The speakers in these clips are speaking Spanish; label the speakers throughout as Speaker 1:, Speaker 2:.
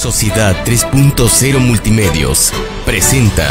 Speaker 1: Sociedad 3.0 Multimedios presenta.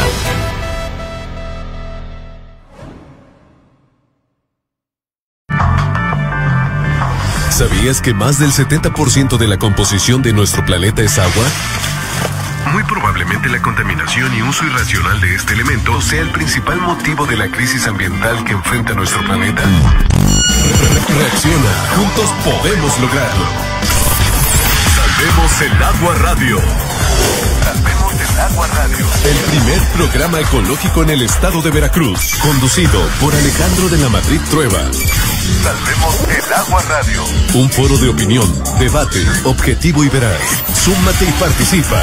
Speaker 2: ¿Sabías que más del 70% de la composición de nuestro planeta es agua? Muy probablemente la contaminación y uso irracional de este elemento sea el principal motivo de la crisis ambiental que enfrenta nuestro planeta. Reacciona, juntos podemos lograrlo. Salvemos el agua radio. Salvemos el agua radio. El primer programa ecológico en el estado de Veracruz, conducido por Alejandro de la Madrid Trueba. Salvemos el agua radio. Un foro de opinión, debate, objetivo y veraz. Súmate y participa.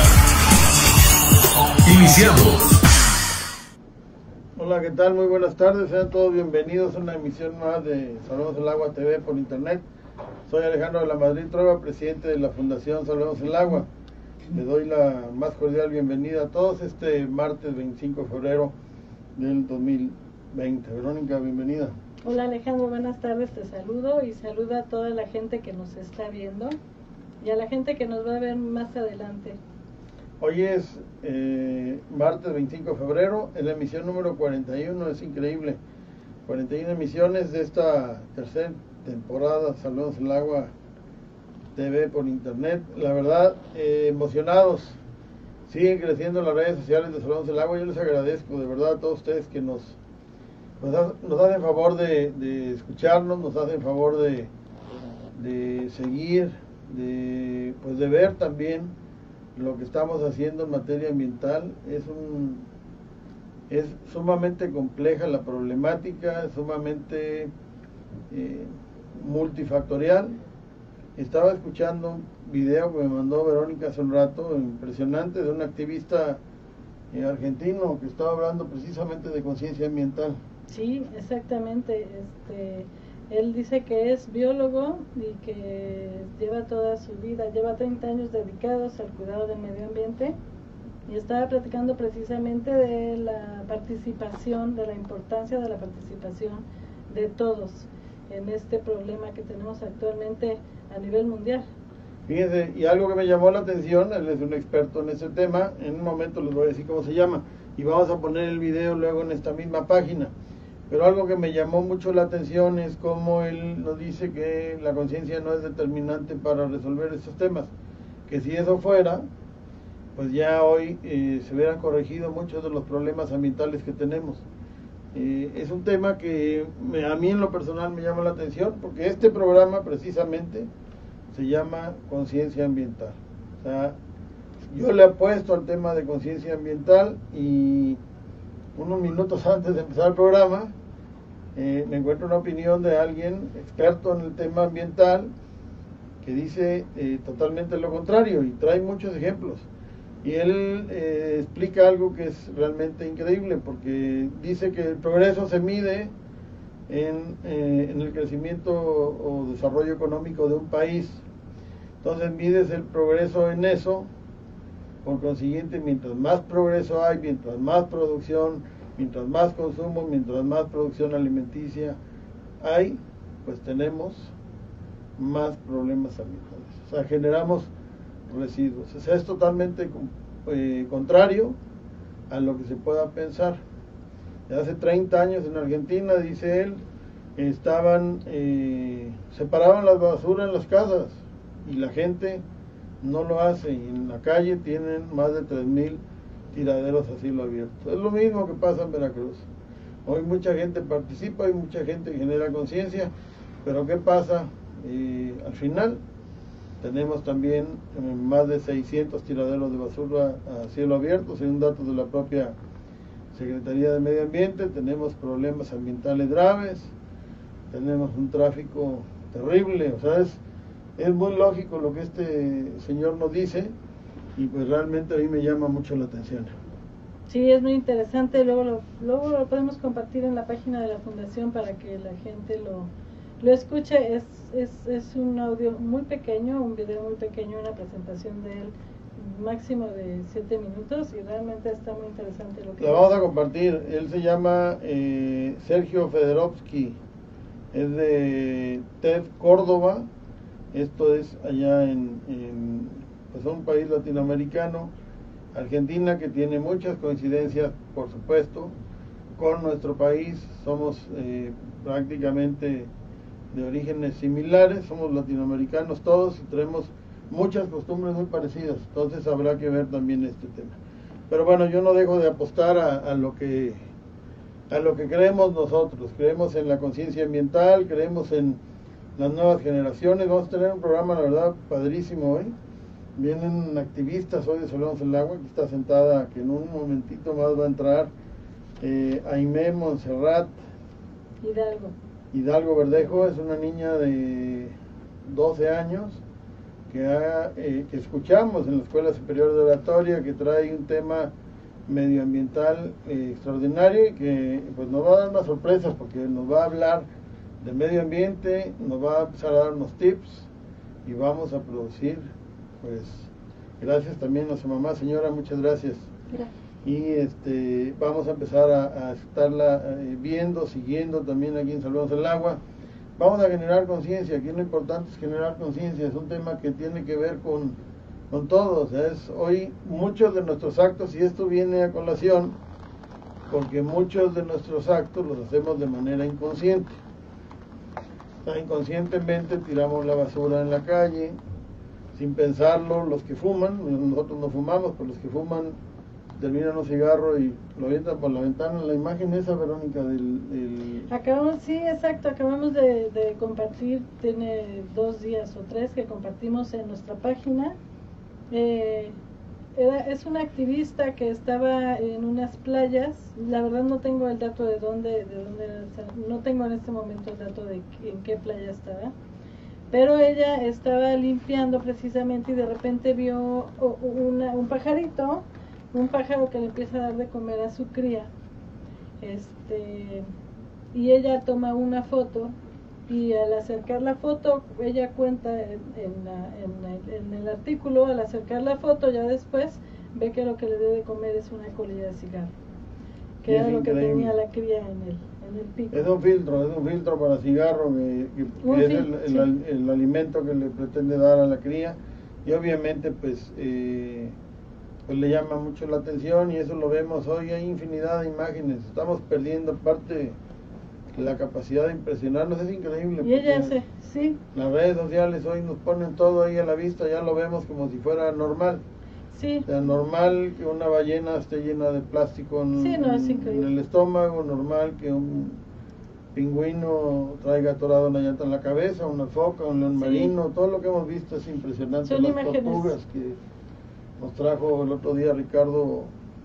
Speaker 2: Iniciamos.
Speaker 3: Hola, ¿qué tal? Muy buenas tardes, sean todos bienvenidos a una emisión más de Salvemos el Agua TV por internet. Soy Alejandro de la Madrid Trueba, presidente de la Fundación Salvemos el Agua. Les doy la más cordial bienvenida a todos este martes 25 de febrero del 2020. Verónica, bienvenida.
Speaker 4: Hola Alejandro, buenas tardes, te saludo y saludo a toda la gente que nos está viendo y a la gente que nos va a ver más adelante.
Speaker 3: Hoy es martes 25 de febrero, es la emisión número 41, es increíble. 41 emisiones de esta tercera temporada, Salvemos el Agua TV por internet. La verdad, emocionados, siguen creciendo las redes sociales de Salvemos el Agua. Yo les agradezco de verdad a todos ustedes que nos hacen favor de escucharnos, nos hacen favor de seguir, de ver también lo que estamos haciendo en materia ambiental. Es sumamente compleja la problemática, es sumamente multifactorial. Estaba escuchando un video que me mandó Verónica hace un rato, impresionante, de un activista argentino que estaba hablando precisamente de conciencia ambiental.
Speaker 4: Sí, exactamente. Él dice que es biólogo y que lleva toda su vida, lleva 30 años dedicados al cuidado del medio ambiente, y estaba platicando precisamente de la participación, de la importancia de la participación de todos en este problema que tenemos actualmente a nivel mundial.
Speaker 3: Fíjense, y algo que me llamó la atención, él es un experto en ese tema, en un momento les voy a decir cómo se llama, y vamos a poner el video luego en esta misma página. Pero algo que me llamó mucho la atención es cómo él nos dice que la conciencia no es determinante para resolver estos temas, que si eso fuera, pues ya hoy se hubieran corregido muchos de los problemas ambientales que tenemos. Es un tema que a mí en lo personal me llama la atención, porque este programa precisamente se llama Conciencia Ambiental. O sea, yo le apuesto al tema de conciencia ambiental, y unos minutos antes de empezar el programa me encuentro una opinión de alguien experto en el tema ambiental que dice totalmente lo contrario, y trae muchos ejemplos. Y él explica algo que es realmente increíble, porque dice que el progreso se mide en el crecimiento o desarrollo económico de un país. Entonces mides el progreso en eso. Por consiguiente, mientras más progreso hay, mientras más producción, mientras más consumo, mientras más producción alimenticia hay, pues tenemos más problemas ambientales. O sea, generamos residuos. O sea, es totalmente contrario a lo que se pueda pensar. De hace 30 años en Argentina, dice él, separaban la basura en las casas, y la gente no lo hace, y en la calle tienen más de 3,000 tiraderos a cielo abierto. Es lo mismo que pasa en Veracruz. Hoy mucha gente participa, hay mucha gente que genera conciencia, pero ¿qué pasa? Al final tenemos también más de 600 tiraderos de basura a cielo abierto, según datos de la propia Secretaría de Medio Ambiente. Tenemos problemas ambientales graves, tenemos un tráfico terrible. O sea, es muy lógico lo que este señor nos dice, y pues realmente a mí me llama mucho la atención.
Speaker 4: Sí, es muy interesante. Luego lo podemos compartir en la página de la Fundación para que la gente lo escuche. Es un audio muy pequeño, un video muy pequeño, una presentación de él máximo de 7 minutos, y realmente está muy interesante lo que
Speaker 3: la vamos a compartir. Él se llama Sergio Fedorovsky, es de TED Córdoba. Esto es allá en pues un país latinoamericano, Argentina, que tiene muchas coincidencias, por supuesto, con nuestro país. Somos prácticamente de orígenes similares, somos latinoamericanos todos y tenemos muchas costumbres muy parecidas, entonces habrá que ver también este tema. Pero bueno, yo no dejo de apostar a lo que creemos nosotros. Creemos en la conciencia ambiental, creemos en las nuevas generaciones. Vamos a tener un programa, la verdad, padrísimo hoy. Vienen activistas hoy de Salvemos el Agua, que está sentada, que en un momentito más va a entrar Aimé Montserrat Hidalgo Verdejo. Es una niña de 12 años que escuchamos en la Escuela Superior de Oratoria, que trae un tema medioambiental extraordinario y que pues nos va a dar unas sorpresas, porque nos va a hablar del medio ambiente, nos va a empezar a dar unos tips y vamos a producir, pues gracias también a su mamá. Señora, muchas gracias. Y vamos a empezar a estarla viendo, siguiendo también aquí en Salvemos el Agua. Vamos a generar conciencia. Aquí lo importante es generar conciencia. Es un tema que tiene que ver con todos. Hoy muchos de nuestros actos, y esto viene a colación, porque muchos de nuestros actos los hacemos de manera inconsciente. Inconscientemente tiramos la basura en la calle, sin pensarlo. Los que fuman, nosotros no fumamos, pero los que fuman terminan un cigarro y lo avientan por la ventana. La imagen esa, Verónica,
Speaker 4: Sí, exacto, acabamos de compartir, tiene 2 días o 3 que compartimos en nuestra página. Es una activista que estaba en unas playas. La verdad no tengo el dato de dónde no tengo en este momento el dato de en qué playa estaba, pero ella estaba limpiando precisamente y de repente vio un pájaro que le empieza a dar de comer a su cría, y ella toma una foto, y al acercar la foto, ella cuenta en el artículo, al acercar la foto ya después ve que lo que le dio de comer es una colilla de cigarro, que era lo que tenía la cría en el pico.
Speaker 3: Es un filtro para cigarro, que es el alimento que le pretende dar a la cría, y obviamente pues le llama mucho la atención, y eso lo vemos hoy. Hay infinidad de imágenes, estamos perdiendo parte la capacidad de impresionarnos. Es increíble.
Speaker 4: Y ella sí.
Speaker 3: Las redes sociales hoy nos ponen todo ahí a la vista, ya lo vemos como si fuera normal.
Speaker 4: Sí.
Speaker 3: O sea, normal que una ballena esté llena de plástico en el estómago, normal que un pingüino traiga atorado una llanta en la cabeza, una foca, un león marino. Todo lo que hemos visto es impresionante.
Speaker 4: Son
Speaker 3: las
Speaker 4: imágenes
Speaker 3: tortugas que nos trajo el otro día Ricardo.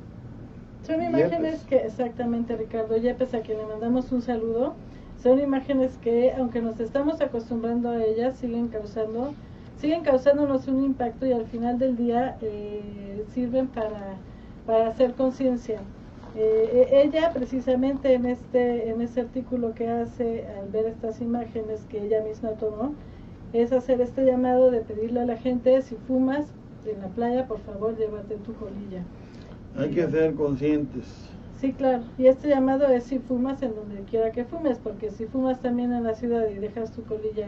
Speaker 4: Son imágenes que, exactamente, Ricardo Yepes, a quien le mandamos un saludo. Son imágenes que, aunque nos estamos acostumbrando a ellas, siguen causándonos un impacto, y al final del día sirven para hacer conciencia. Ella precisamente en ese artículo que hace al ver estas imágenes que ella misma tomó, es hacer este llamado de pedirle a la gente: si fumas en la playa, por favor llévate tu colilla.
Speaker 3: Hay que ser conscientes.
Speaker 4: Sí, claro, y este llamado es si fumas en donde quiera que fumes, porque si fumas también en la ciudad y dejas tu colilla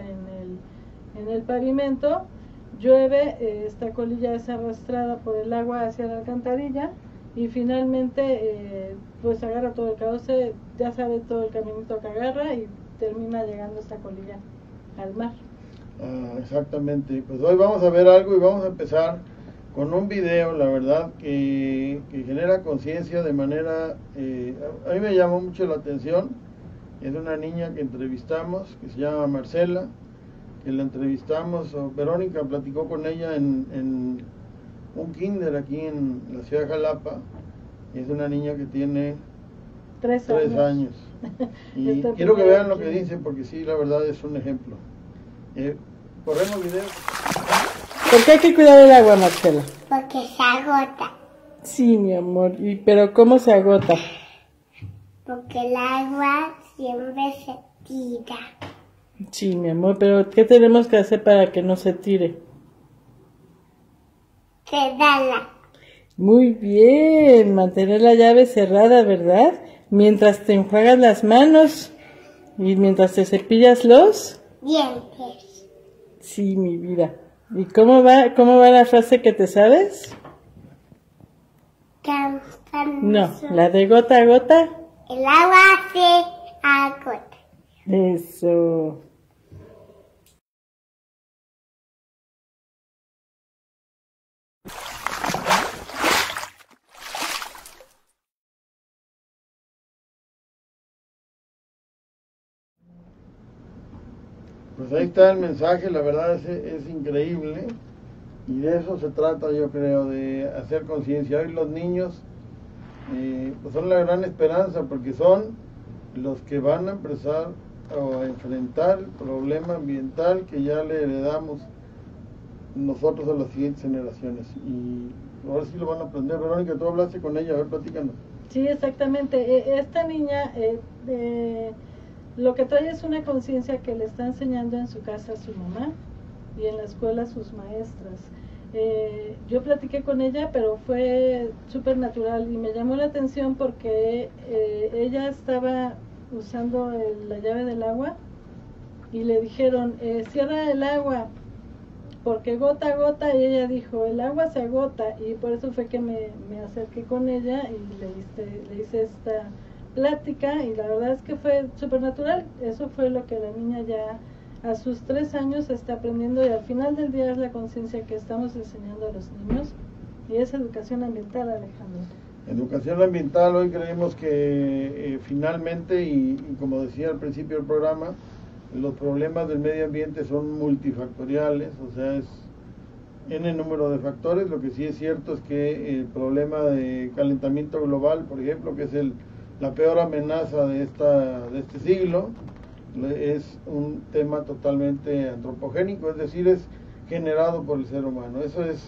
Speaker 4: en el pavimento, llueve, esta colilla es arrastrada por el agua hacia la alcantarilla, y finalmente pues agarra todo el cauce, ya sabe todo el caminito que agarra, y termina llegando esta colilla al mar.
Speaker 3: Exactamente. Pues hoy vamos a ver algo, y vamos a empezar con un video, la verdad, que genera conciencia de manera... a mí me llamó mucho la atención. Es una niña que entrevistamos, que se llama Marcela, que la entrevistamos, Verónica platicó con ella en un kinder aquí en la ciudad de Jalapa. Es una niña que tiene
Speaker 4: 3
Speaker 3: años. Y quiero que vean lo que dice, porque sí, la verdad es un ejemplo. Corremos video.
Speaker 5: ¿Por qué hay que cuidar el agua, Marcela?
Speaker 6: Porque se agota.
Speaker 5: Sí, mi amor. Pero ¿cómo se agota?
Speaker 6: Porque el agua siempre se tira.
Speaker 5: Sí, mi amor, pero ¿qué tenemos que hacer para que no se tire?
Speaker 6: Cerrarla.
Speaker 5: Muy bien, mantener la llave cerrada, ¿verdad? Mientras te enjuagas las manos y mientras te cepillas los
Speaker 6: dientes.
Speaker 5: Sí, mi vida. ¿Y cómo va la frase que te sabes? No, la de gota a gota.
Speaker 6: El agua se agota.
Speaker 5: Eso.
Speaker 3: Pues ahí está el mensaje, la verdad es increíble, y de eso se trata, yo creo, de hacer conciencia. Hoy los niños pues son la gran esperanza, porque son los que van a empezar a enfrentar el problema ambiental que ya le heredamos nosotros a las siguientes generaciones, y ahora sí lo van a aprender. Verónica, tú hablaste con ella, a ver, platícanos.
Speaker 4: Sí, exactamente. Esta niña lo que trae es una conciencia que le está enseñando en su casa a su mamá y en la escuela a sus maestras. Yo platiqué con ella, pero fue súper natural y me llamó la atención porque ella estaba usando la llave del agua y le dijeron, cierra el agua porque gota a gota, y ella dijo, el agua se agota, y por eso fue que me acerqué con ella y le hice esta plática, y la verdad es que fue súper natural. Eso fue lo que la niña ya a sus 3 años está aprendiendo, y al final del día es la conciencia que estamos enseñando a los niños, y es educación ambiental, Alejandro.
Speaker 3: Educación ambiental, hoy creemos que finalmente, y como decía al principio del programa, los problemas del medio ambiente son multifactoriales, o sea, es N número de factores. Lo que sí es cierto es que el problema de calentamiento global, por ejemplo, que es la peor amenaza de este siglo, es un tema totalmente antropogénico, es decir, es generado por el ser humano. Eso es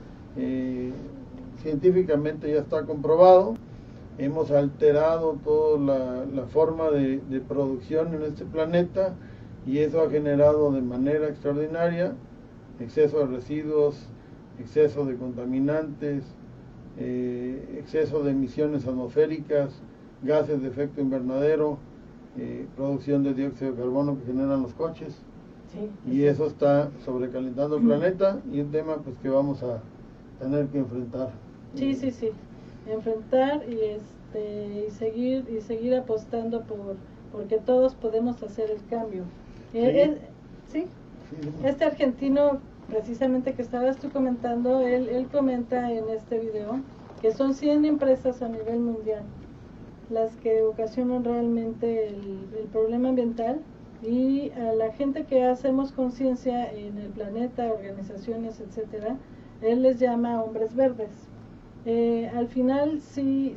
Speaker 3: científicamente ya está comprobado. Hemos alterado toda la forma de producción en este planeta, y eso ha generado de manera extraordinaria exceso de residuos, exceso de contaminantes, exceso de emisiones atmosféricas, gases de efecto invernadero, producción de dióxido de carbono que generan los coches. Sí, y eso está sobrecalentando el planeta, y un tema pues que vamos a tener que enfrentar.
Speaker 4: Sí, enfrentar y seguir apostando porque todos podemos hacer el cambio. ¿Sí? Este argentino, precisamente que estabas tú comentando, él comenta en este video que son 100 empresas a nivel mundial las que ocasionan realmente el problema ambiental, y a la gente que hacemos conciencia en el planeta, organizaciones, etcétera, él les llama hombres verdes. Al final sí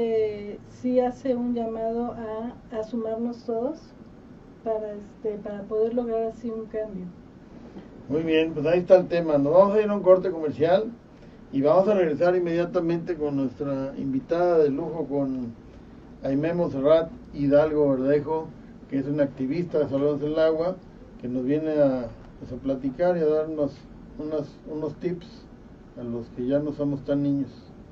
Speaker 4: hace un llamado a sumarnos todos para poder lograr así un cambio.
Speaker 3: Muy bien, pues ahí está el tema. Nos vamos a ir a un corte comercial y vamos a regresar inmediatamente con nuestra invitada de lujo, con Aimé Montserrat Hidalgo Verdejo, que es una activista de Salvados del Agua, que nos viene a platicar y a darnos unos tips a los que ya no somos tan niños.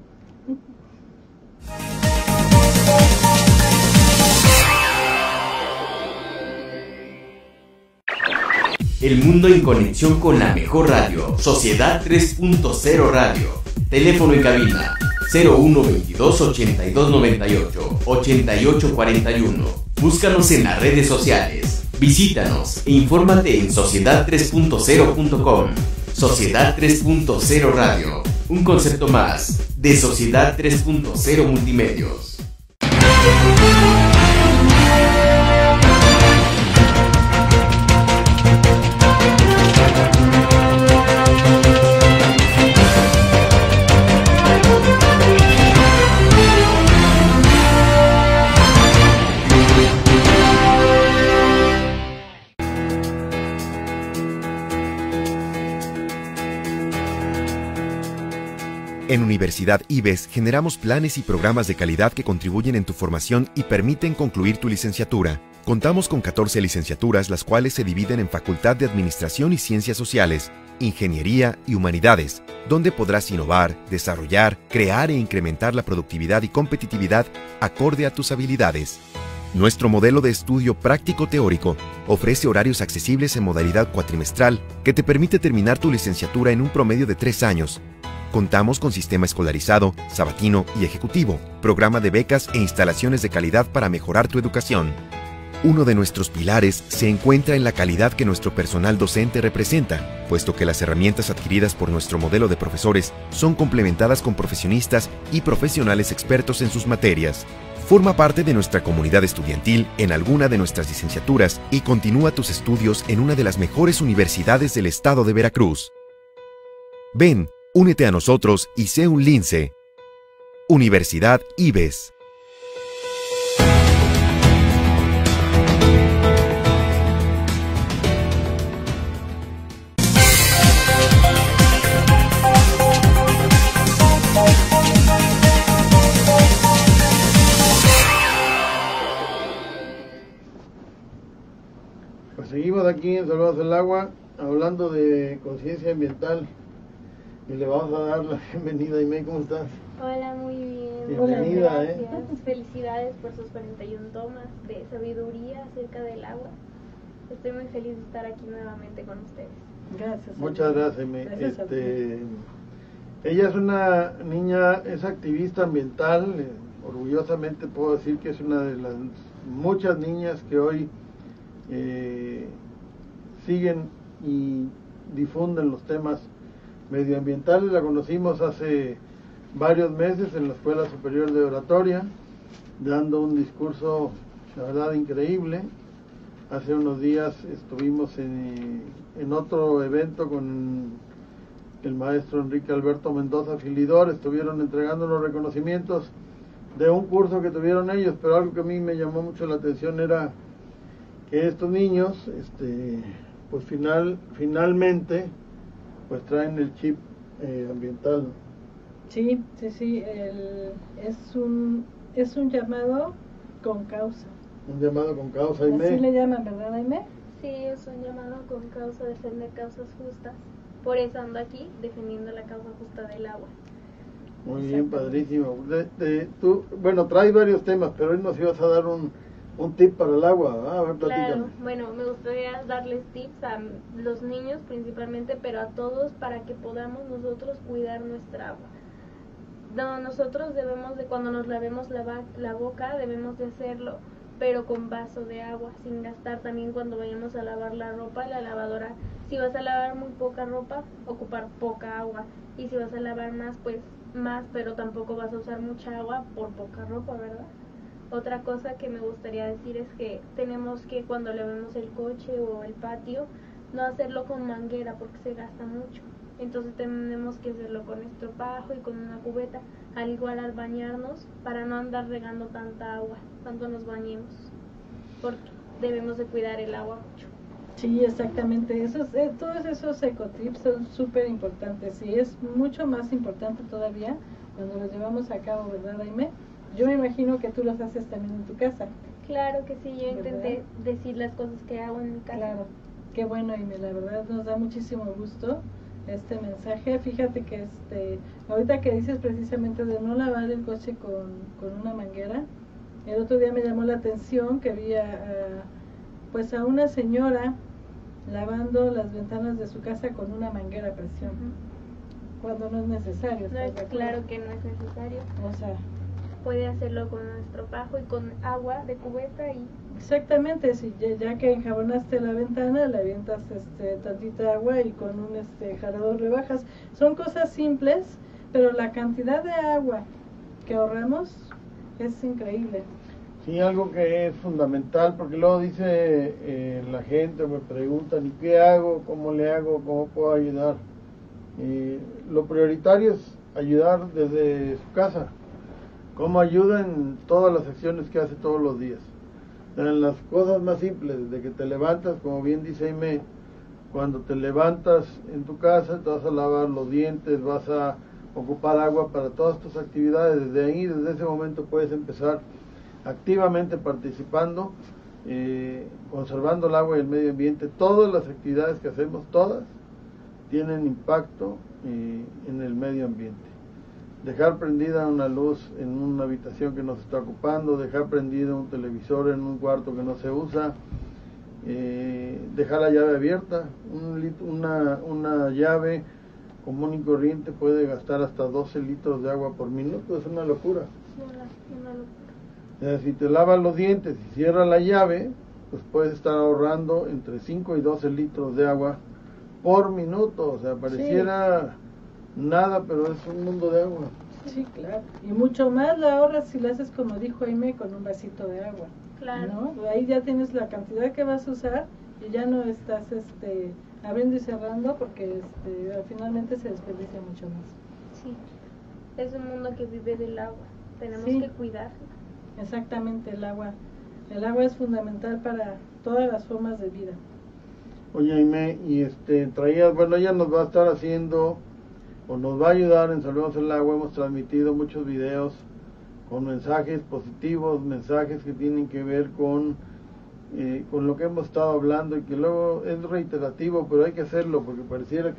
Speaker 1: El mundo en conexión con la mejor radio, Sociedad 3.0 Radio. Teléfono en cabina 0122 8298 8841. Búscanos en las redes sociales. Visítanos e infórmate en sociedad3.0.com. Sociedad 3.0 Radio. Un concepto más de Sociedad 3.0 Multimedios.
Speaker 7: En Universidad IBES generamos planes y programas de calidad que contribuyen en tu formación y permiten concluir tu licenciatura. Contamos con 14 licenciaturas, las cuales se dividen en Facultad de Administración y Ciencias Sociales, Ingeniería y Humanidades, donde podrás innovar, desarrollar, crear e incrementar la productividad y competitividad acorde a tus habilidades. Nuestro modelo de estudio práctico-teórico ofrece horarios accesibles en modalidad cuatrimestral que te permite terminar tu licenciatura en un promedio de 3 años. Contamos con sistema escolarizado, sabatino y ejecutivo, programa de becas e instalaciones de calidad para mejorar tu educación. Uno de nuestros pilares se encuentra en la calidad que nuestro personal docente representa, puesto que las herramientas adquiridas por nuestro modelo de profesores son complementadas con profesionistas y profesionales expertos en sus materias. Forma parte de nuestra comunidad estudiantil en alguna de nuestras licenciaturas y continúa tus estudios en una de las mejores universidades del estado de Veracruz. Ven, únete a nosotros y sé un lince. Universidad IBES.
Speaker 3: Pues seguimos aquí en Salvados del Agua hablando de conciencia ambiental y le vamos a dar la bienvenida a Aimee. ¿Cómo estás?
Speaker 8: Hola, muy bien.
Speaker 3: Bienvenida.
Speaker 8: Hola, gracias. Felicidades por sus 41 tomas de sabiduría acerca del agua. Estoy muy feliz de estar aquí nuevamente con ustedes.
Speaker 4: Gracias.
Speaker 3: Muchas gracias, Aimee.
Speaker 4: Gracias a ti.
Speaker 3: Ella es una niña, es activista ambiental, orgullosamente puedo decir que es una de las muchas niñas que hoy siguen y difunden los temas medioambientales. La conocimos hace varios meses en la Escuela Superior de Oratoria, dando un discurso, la verdad, increíble. Hace unos días estuvimos en otro evento con el maestro Enrique Alberto Mendoza Filidor, estuvieron entregando unos reconocimientos de un curso que tuvieron ellos, pero algo que a mí me llamó mucho la atención era que estos niños, pues finalmente, pues traen el chip ambiental.
Speaker 4: Sí, es un llamado con causa.
Speaker 3: Un llamado con causa, Aimee.
Speaker 4: Así le llaman, ¿verdad, Aimee?
Speaker 8: Sí, es un llamado con causa, defender causas justas. Por eso ando aquí, defendiendo la causa justa del agua.
Speaker 3: Muy bien, padrísimo. Tú, bueno, traes varios temas, pero hoy nos ibas a dar un tip para el agua, ¿verdad? A ver, platícame.
Speaker 8: Claro, bueno, me gustaría darles tips a los niños principalmente, pero a todos para que podamos nosotros cuidar nuestra agua. No, nosotros debemos de, cuando nos lavemos la boca, debemos de hacerlo, pero con vaso de agua, sin gastar. También cuando vayamos a lavar la ropa, la lavadora, si vas a lavar muy poca ropa, ocupar poca agua, y si vas a lavar más, pues más, pero tampoco vas a usar mucha agua por poca ropa, ¿verdad? Otra cosa que me gustaría decir es que tenemos que, cuando lavemos el coche o el patio, no hacerlo con manguera porque se gasta mucho. Entonces tenemos que hacerlo con estropajo y con una cubeta, al igual al bañarnos, para no andar regando tanta agua cuando nos bañemos, porque debemos de cuidar el agua mucho.
Speaker 4: Sí, exactamente. Todos esos ecotips son súper importantes y es mucho más importante todavía cuando los llevamos a cabo, ¿verdad, Aimee? Yo me imagino que tú los haces también en tu casa.
Speaker 8: Claro que sí, yo intenté decir las cosas que hago en mi casa.
Speaker 4: Claro, qué bueno, Aimee, la verdad nos da muchísimo gusto este mensaje. Fíjate que ahorita que dices precisamente de no lavar el coche con una manguera, el otro día me llamó la atención que vi pues a una señora lavando las ventanas de su casa con una manguera a presión, cuando no es necesario.
Speaker 8: No, es claro que no es necesario.
Speaker 4: O sea,
Speaker 8: puede hacerlo con nuestro pajo y con agua de cubeta y...
Speaker 4: Exactamente, si ya que enjabonaste la ventana, le avientas tantita agua y con un jarador le bajas. Son cosas simples, pero la cantidad de agua que ahorramos es increíble.
Speaker 3: Sí, algo que es fundamental, porque luego dice la gente, me preguntan, ¿y qué hago? ¿Cómo le hago? ¿Cómo puedo ayudar? Lo prioritario es ayudar desde su casa. ¿Cómo ayuda en todas las acciones que hace todos los días? En las cosas más simples, desde que te levantas, como bien dice Aimee, cuando te levantas en tu casa, te vas a lavar los dientes, vas a ocupar agua para todas tus actividades. Desde ahí, desde ese momento puedes empezar activamente participando, conservando el agua y el medio ambiente. Todas las actividades que hacemos, todas, tienen impacto en el medio ambiente. dejar prendida una luz en una habitación que no se está ocupando, dejar prendido un televisor en un cuarto que no se usa, dejar la llave abierta. Una llave común y corriente puede gastar hasta 12 litros de agua por minuto, es una locura.
Speaker 8: Una locura.
Speaker 3: O sea, si te lavas los dientes y cierras la llave, pues puedes estar ahorrando entre 5 y 12 litros de agua por minuto. O sea, pareciera nada, pero es un mundo de agua.
Speaker 4: Sí, claro. Y mucho más la ahorras si la haces como dijo Jaime, con un vasito de agua.
Speaker 8: Claro.
Speaker 4: ¿No? Ahí ya tienes la cantidad que vas a usar y ya no estás abriendo y cerrando porque finalmente se desperdicia mucho más.
Speaker 8: Sí. Es un mundo que vive del agua. Tenemos que cuidarlo.
Speaker 4: Exactamente, el agua. El agua es fundamental para todas las formas de vida.
Speaker 3: Oye, Jaime, y traías, bueno, ella nos va a estar haciendo, o nos va a ayudar en Salvemos el Agua. Hemos transmitido muchos videos con mensajes positivos, mensajes que tienen que ver con lo que hemos estado hablando, y que luego es reiterativo, pero hay que hacerlo, porque pareciera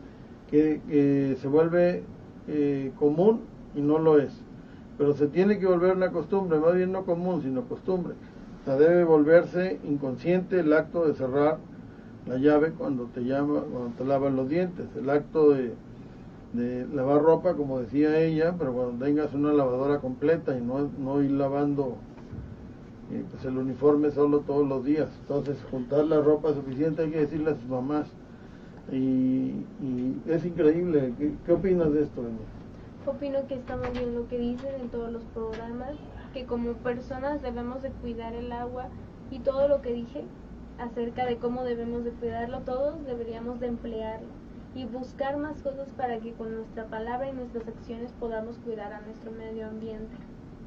Speaker 3: que se vuelve común y no lo es. Pero se tiene que volver una costumbre, más bien no común, sino costumbre. O sea, debe volverse inconsciente el acto de cerrar la llave cuando te lavas los dientes, el acto de lavar ropa, como decía ella, pero cuando tengas una lavadora completa y no ir lavando pues el uniforme solo todos los días. Entonces, juntar la ropa suficiente, hay que decirle a sus mamás. Y es increíble. ¿Qué opinas de esto, Emi?
Speaker 8: Opino que está muy bien lo que dicen en todos los programas, que como personas debemos de cuidar el agua, y todo lo que dije acerca de cómo debemos de cuidarlo, todos deberíamos de emplearlo y buscar más cosas para que con nuestra palabra y nuestras acciones podamos cuidar a nuestro medio ambiente.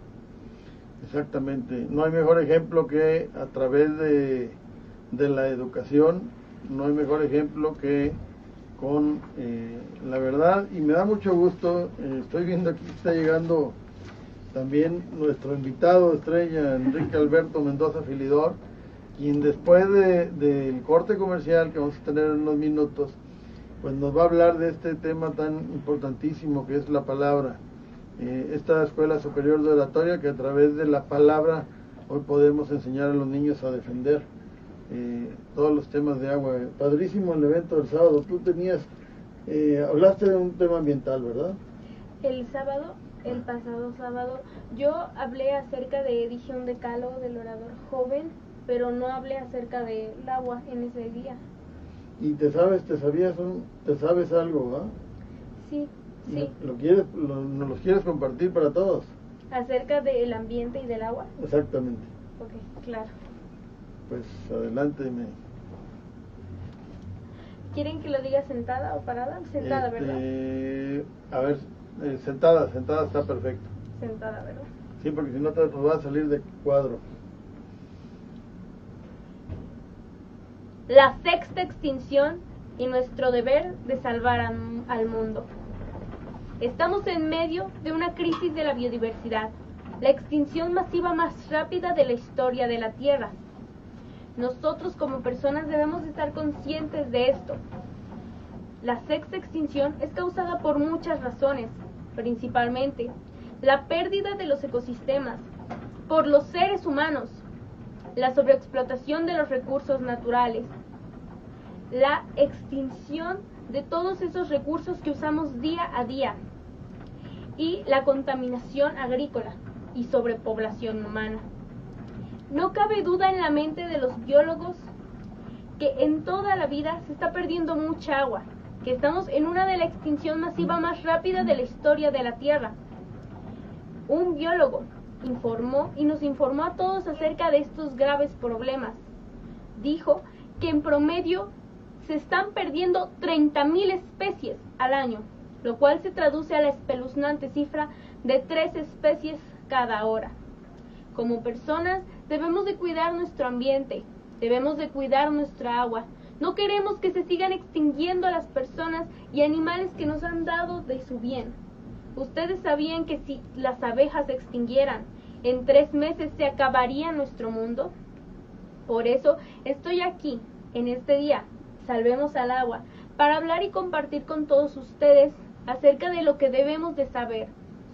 Speaker 3: Exactamente. No hay mejor ejemplo que a través de la educación, no hay mejor ejemplo que con la verdad. Y me da mucho gusto, estoy viendo aquí que está llegando también nuestro invitado estrella, Enrique Alberto Mendoza Filidor, quien después del corte comercial que vamos a tener en unos minutos, pues nos va a hablar de este tema tan importantísimo que es la palabra. Esta Escuela Superior de Oratoria, que a través de la palabra hoy podemos enseñar a los niños a defender todos los temas de agua. Padrísimo el evento del sábado. Tú hablaste de un tema ambiental, ¿verdad?
Speaker 8: El pasado sábado, yo hablé acerca dije un decálogo del orador joven, pero no hablé acerca del agua en ese día.
Speaker 3: ¿Y te sabes algo, ¿verdad?
Speaker 8: Sí.
Speaker 3: ¿Nos los quieres compartir para todos?
Speaker 8: ¿Acerca del ambiente y del agua?
Speaker 3: Exactamente.
Speaker 8: Ok, claro.
Speaker 3: Pues adelante,
Speaker 8: ¿Quieren que lo diga sentada o parada? Sentada, ¿verdad?
Speaker 3: A ver, sentada está perfecto.
Speaker 8: Sentada, ¿verdad?
Speaker 3: Sí, porque si no te va a salir de cuadro.
Speaker 8: La sexta extinción y nuestro deber de salvar al mundo. Estamos en medio de una crisis de la biodiversidad, la extinción masiva más rápida de la historia de la Tierra. Nosotros como personas debemos estar conscientes de esto. La sexta extinción es causada por muchas razones, principalmente la pérdida de los ecosistemas, por los seres humanos, la sobreexplotación de los recursos naturales, la extinción de todos esos recursos que usamos día a día, y la contaminación agrícola y sobrepoblación humana. No cabe duda en la mente de los biólogos que en toda la vida se está perdiendo mucha agua, que estamos en una de la extinción masiva más rápida de la historia de la Tierra. Un biólogo nos informó a todos acerca de estos graves problemas. Dijo que en promedio se están perdiendo 30,000 especies al año, lo cual se traduce a la espeluznante cifra de 3 especies cada hora. Como personas debemos de cuidar nuestro ambiente, debemos de cuidar nuestra agua. No queremos que se sigan extinguiendo a las personas y animales que nos han dado de su bien. ¿Ustedes sabían que si las abejas se extinguieran, en 3 meses se acabaría nuestro mundo? Por eso estoy aquí, en este día, Salvemos al Agua, para hablar y compartir con todos ustedes acerca de lo que debemos de saber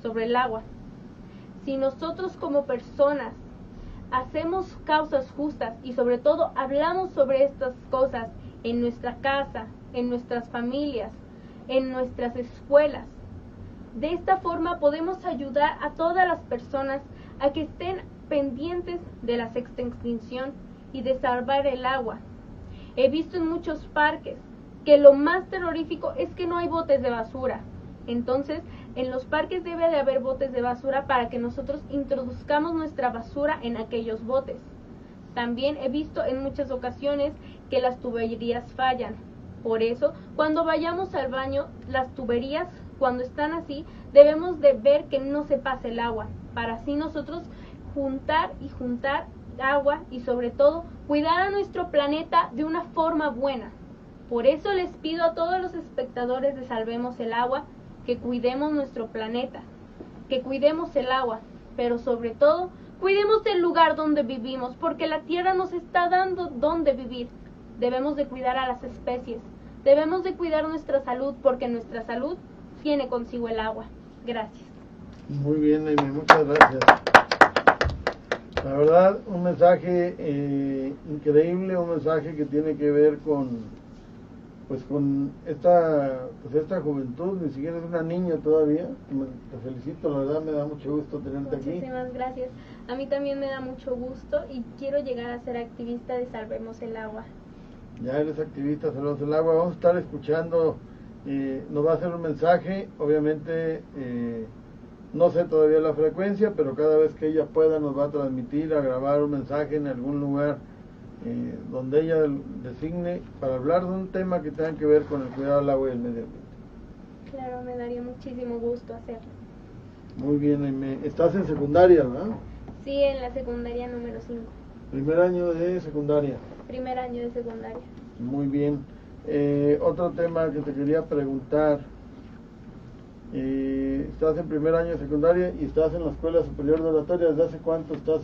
Speaker 8: sobre el agua. Si nosotros como personas hacemos causas justas y sobre todo hablamos sobre estas cosas en nuestra casa, en nuestras familias, en nuestras escuelas, de esta forma podemos ayudar a todas las personas a que estén pendientes de la sexta extinción y de salvar el agua. He visto en muchos parques que lo más terrorífico es que no hay botes de basura. Entonces, en los parques debe de haber botes de basura para que nosotros introduzcamos nuestra basura en aquellos botes. También he visto en muchas ocasiones que las tuberías fallan. Por eso, cuando vayamos al baño, las tuberías, cuando están así, debemos de ver que no se pase el agua, para así nosotros juntar agua y sobre todo cuidar a nuestro planeta de una forma buena. Por eso les pido a todos los espectadores de Salvemos el Agua que cuidemos nuestro planeta, que cuidemos el agua, pero sobre todo cuidemos el lugar donde vivimos, porque la tierra nos está dando donde vivir. Debemos de cuidar a las especies, debemos de cuidar nuestra salud, porque nuestra salud tiene consigo el agua. Gracias.
Speaker 3: Muy bien, Amy, muchas gracias. La verdad, un mensaje increíble, un mensaje que tiene que ver con esta juventud. Ni siquiera es una niña todavía. Te felicito, la verdad, me da mucho gusto tenerte aquí.
Speaker 8: Muchísimas gracias. A mí también me da mucho gusto y quiero llegar a ser activista de Salvemos el Agua.
Speaker 3: Ya eres activista de Salvemos el Agua. Vamos a estar escuchando, nos va a hacer un mensaje, obviamente. No sé todavía la frecuencia, pero cada vez que ella pueda nos va a transmitir, a grabar un mensaje en algún lugar donde ella designe para hablar de un tema que tenga que ver con el cuidado del agua y el medio ambiente.
Speaker 8: Claro, me daría muchísimo gusto hacerlo.
Speaker 3: Muy bien, estás en secundaria, ¿verdad?
Speaker 8: Sí, en la secundaria número 5.
Speaker 3: Primer año de secundaria.
Speaker 8: Primer año de secundaria.
Speaker 3: Muy bien. Otro tema que te quería preguntar. Estás en primer año de secundaria y estás en la Escuela Superior de Oratoria. ¿Desde hace cuánto estás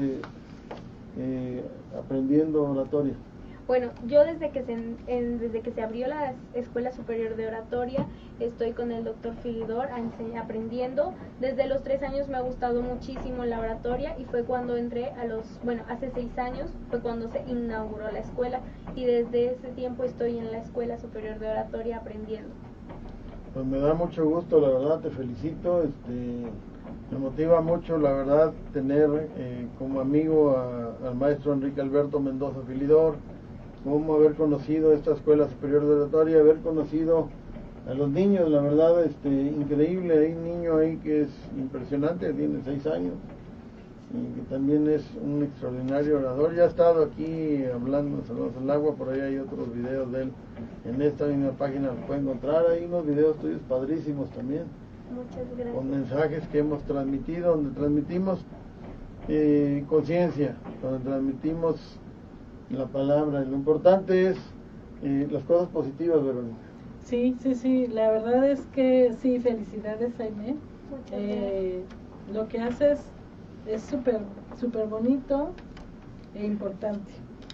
Speaker 3: aprendiendo oratoria?
Speaker 8: Bueno, yo desde que se abrió la Escuela Superior de Oratoria estoy con el doctor Filidor aprendiendo. Desde los 3 años me ha gustado muchísimo la oratoria y fue cuando entré hace 6 años fue cuando se inauguró la escuela y desde ese tiempo estoy en la Escuela Superior de Oratoria aprendiendo.
Speaker 3: Pues me da mucho gusto, la verdad, te felicito. Me motiva mucho, la verdad, tener como amigo al maestro Enrique Alberto Mendoza Filidor, como haber conocido esta Escuela Superior de Oratoria, haber conocido a los niños, la verdad, increíble. Hay un niño ahí que es impresionante, tiene 6 años, y que también es un extraordinario orador. Ya ha estado aquí hablando de Salvemos el Agua, por ahí hay otros videos de él, en esta misma página lo pueden encontrar, hay unos videos tuyos padrísimos también.
Speaker 8: Muchas gracias.
Speaker 3: Con mensajes que hemos transmitido, donde transmitimos conciencia, donde transmitimos la palabra. Lo importante es las cosas positivas, Verónica.
Speaker 5: Sí, la verdad es que sí, felicidades, Jaime. Lo que haces es súper bonito e importante.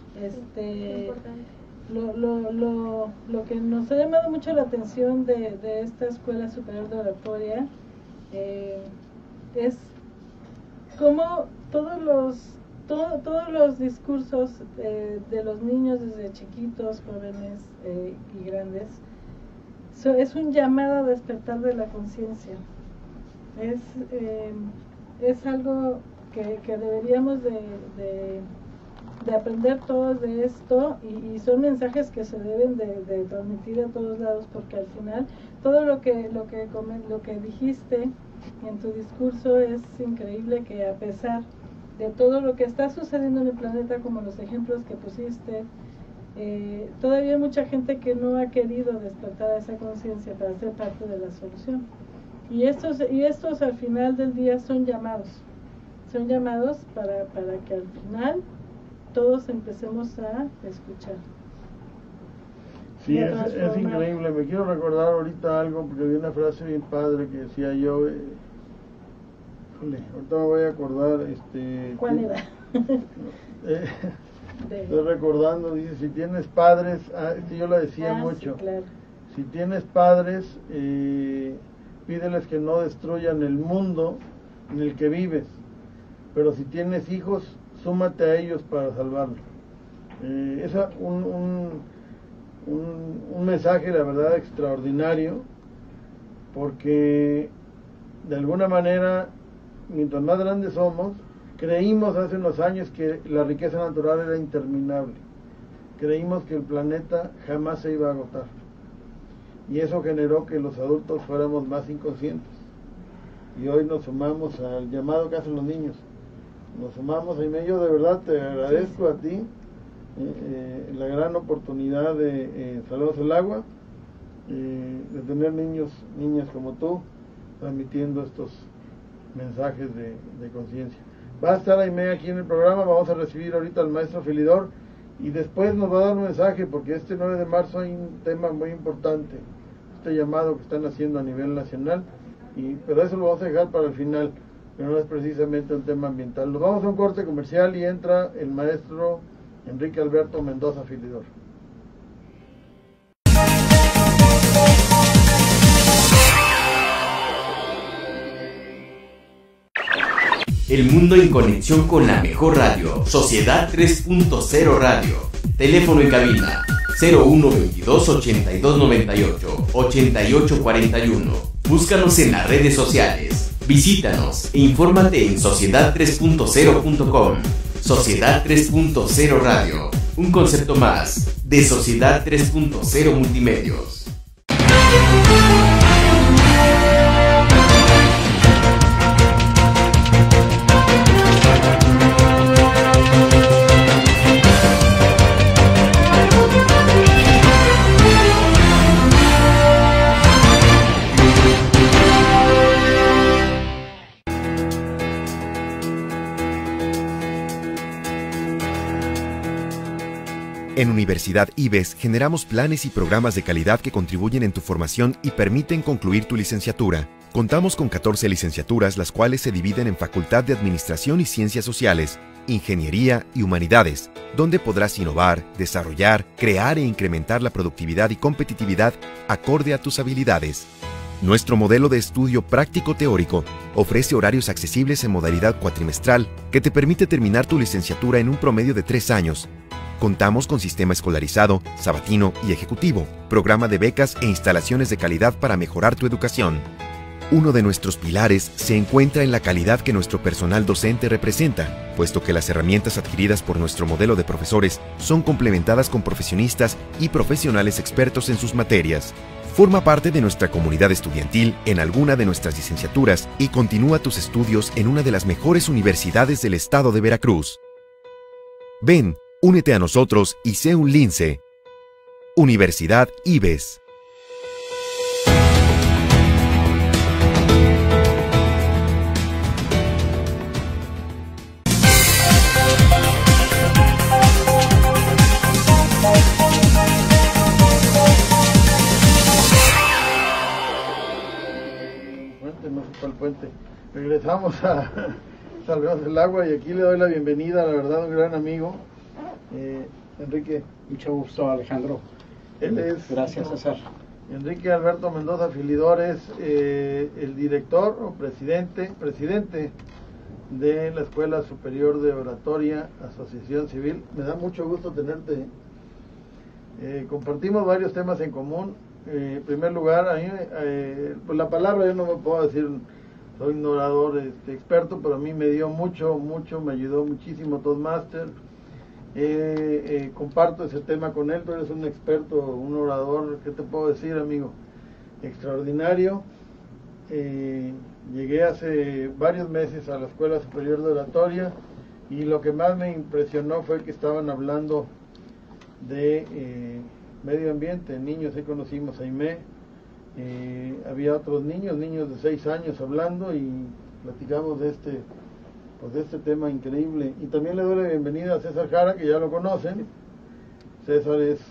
Speaker 5: Lo que nos ha llamado mucho la atención de esta Escuela Superior de Oratoria es cómo todos los discursos de los niños desde chiquitos, jóvenes y grandes es un llamado a despertar de la conciencia. Es algo que deberíamos de aprender todos de esto y son mensajes que se deben de transmitir a todos lados, porque al final todo lo que dijiste en tu discurso es increíble, que a pesar de todo lo que está sucediendo en el planeta, como los ejemplos que pusiste, todavía hay mucha gente que no ha querido despertar a esa conciencia para ser parte de la solución. Y estos al final del día son llamados para que al final todos empecemos a escuchar.
Speaker 3: Sí, es increíble. Me quiero recordar ahorita algo, porque había una frase bien padre que decía yo, ahorita me voy a acordar.
Speaker 5: ¿Cuál era?
Speaker 3: Estoy recordando, dice, si tienes padres, yo lo decía mucho,
Speaker 5: sí, claro.
Speaker 3: Si tienes padres, pídeles que no destruyan el mundo en el que vives, pero si tienes hijos, súmate a ellos para salvarlo. Es un mensaje, la verdad, extraordinario, porque de alguna manera, mientras más grandes somos, creímos hace unos años que la riqueza natural era interminable, creímos que el planeta jamás se iba a agotar, y eso generó que los adultos fuéramos más inconscientes, y hoy nos sumamos al llamado que hacen los niños, nos sumamos. Jaime, yo de verdad te agradezco a ti la gran oportunidad de Saludos al Agua, de tener niñas como tú transmitiendo estos mensajes de conciencia. Va a estar Jaime aquí en el programa, vamos a recibir ahorita al maestro Filidor y después nos va a dar un mensaje, porque este 9 de marzo hay un tema muy importante, este llamado que están haciendo a nivel nacional, pero eso lo vamos a dejar para el final, pero no es precisamente un tema ambiental. Nos vamos a un corte comercial y entra el maestro Enrique Alberto Mendoza Filidor.
Speaker 1: El mundo en conexión con la mejor radio, Sociedad 3.0 Radio. Teléfono en cabina 0122 8298 8841. Búscanos en las redes sociales. Visítanos e infórmate en sociedad3.0.com. Sociedad 3.0 Radio. Un concepto más de Sociedad 3.0 Multimedios.
Speaker 7: En Universidad IBES generamos planes y programas de calidad que contribuyen en tu formación y permiten concluir tu licenciatura. Contamos con 14 licenciaturas, las cuales se dividen en Facultad de Administración y Ciencias Sociales, Ingeniería y Humanidades, donde podrás innovar, desarrollar, crear e incrementar la productividad y competitividad acorde a tus habilidades. Nuestro modelo de estudio práctico-teórico ofrece horarios accesibles en modalidad cuatrimestral que te permite terminar tu licenciatura en un promedio de 3 años. Contamos con sistema escolarizado, sabatino y ejecutivo, programa de becas e instalaciones de calidad para mejorar tu educación. Uno de nuestros pilares se encuentra en la calidad que nuestro personal docente representa, puesto que las herramientas adquiridas por nuestro modelo de profesores son complementadas con profesionistas y profesionales expertos en sus materias. Forma parte de nuestra comunidad estudiantil en alguna de nuestras licenciaturas y continúa tus estudios en una de las mejores universidades del estado de Veracruz. Ven, únete a nosotros y sé un lince. Universidad IBES.
Speaker 3: No sé cuál puente. Regresamos a Salvemos el Agua y aquí le doy la bienvenida, la verdad, a un gran amigo, Enrique.
Speaker 9: Mucho gusto, Alejandro.
Speaker 3: Él es,
Speaker 9: gracias, César.
Speaker 3: Enrique Alberto Mendoza Filidor es el director o presidente de la Escuela Superior de Oratoria, Asociación Civil. Me da mucho gusto tenerte. Compartimos varios temas en común. En primer lugar, a mí, pues la palabra yo no me puedo decir, soy un orador experto, pero a mí me dio mucho, me ayudó muchísimo Toastmaster. Comparto ese tema con él. Tú eres un experto, un orador, ¿qué te puedo decir, amigo? Extraordinario. Llegué hace varios meses a la Escuela Superior de Oratoria y lo que más me impresionó fue que estaban hablando de medio ambiente, niños. Ahí conocimos a Jaime, había otros niños de 6 años hablando y platicamos de este tema increíble. Y también le doy la bienvenida a César Jara, que ya lo conocen. César es,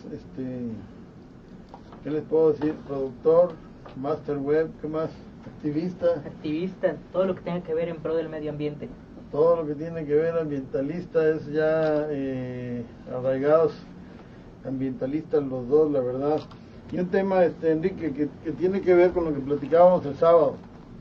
Speaker 3: ¿qué les puedo decir? Productor, master web, ¿qué más? Activista,
Speaker 10: todo lo que tenga que ver en pro del medio ambiente.
Speaker 3: Todo lo que tiene que ver ambientalista, es ya arraigados ambientalistas los dos, la verdad. Y un tema, Enrique, que tiene que ver con lo que platicábamos el sábado.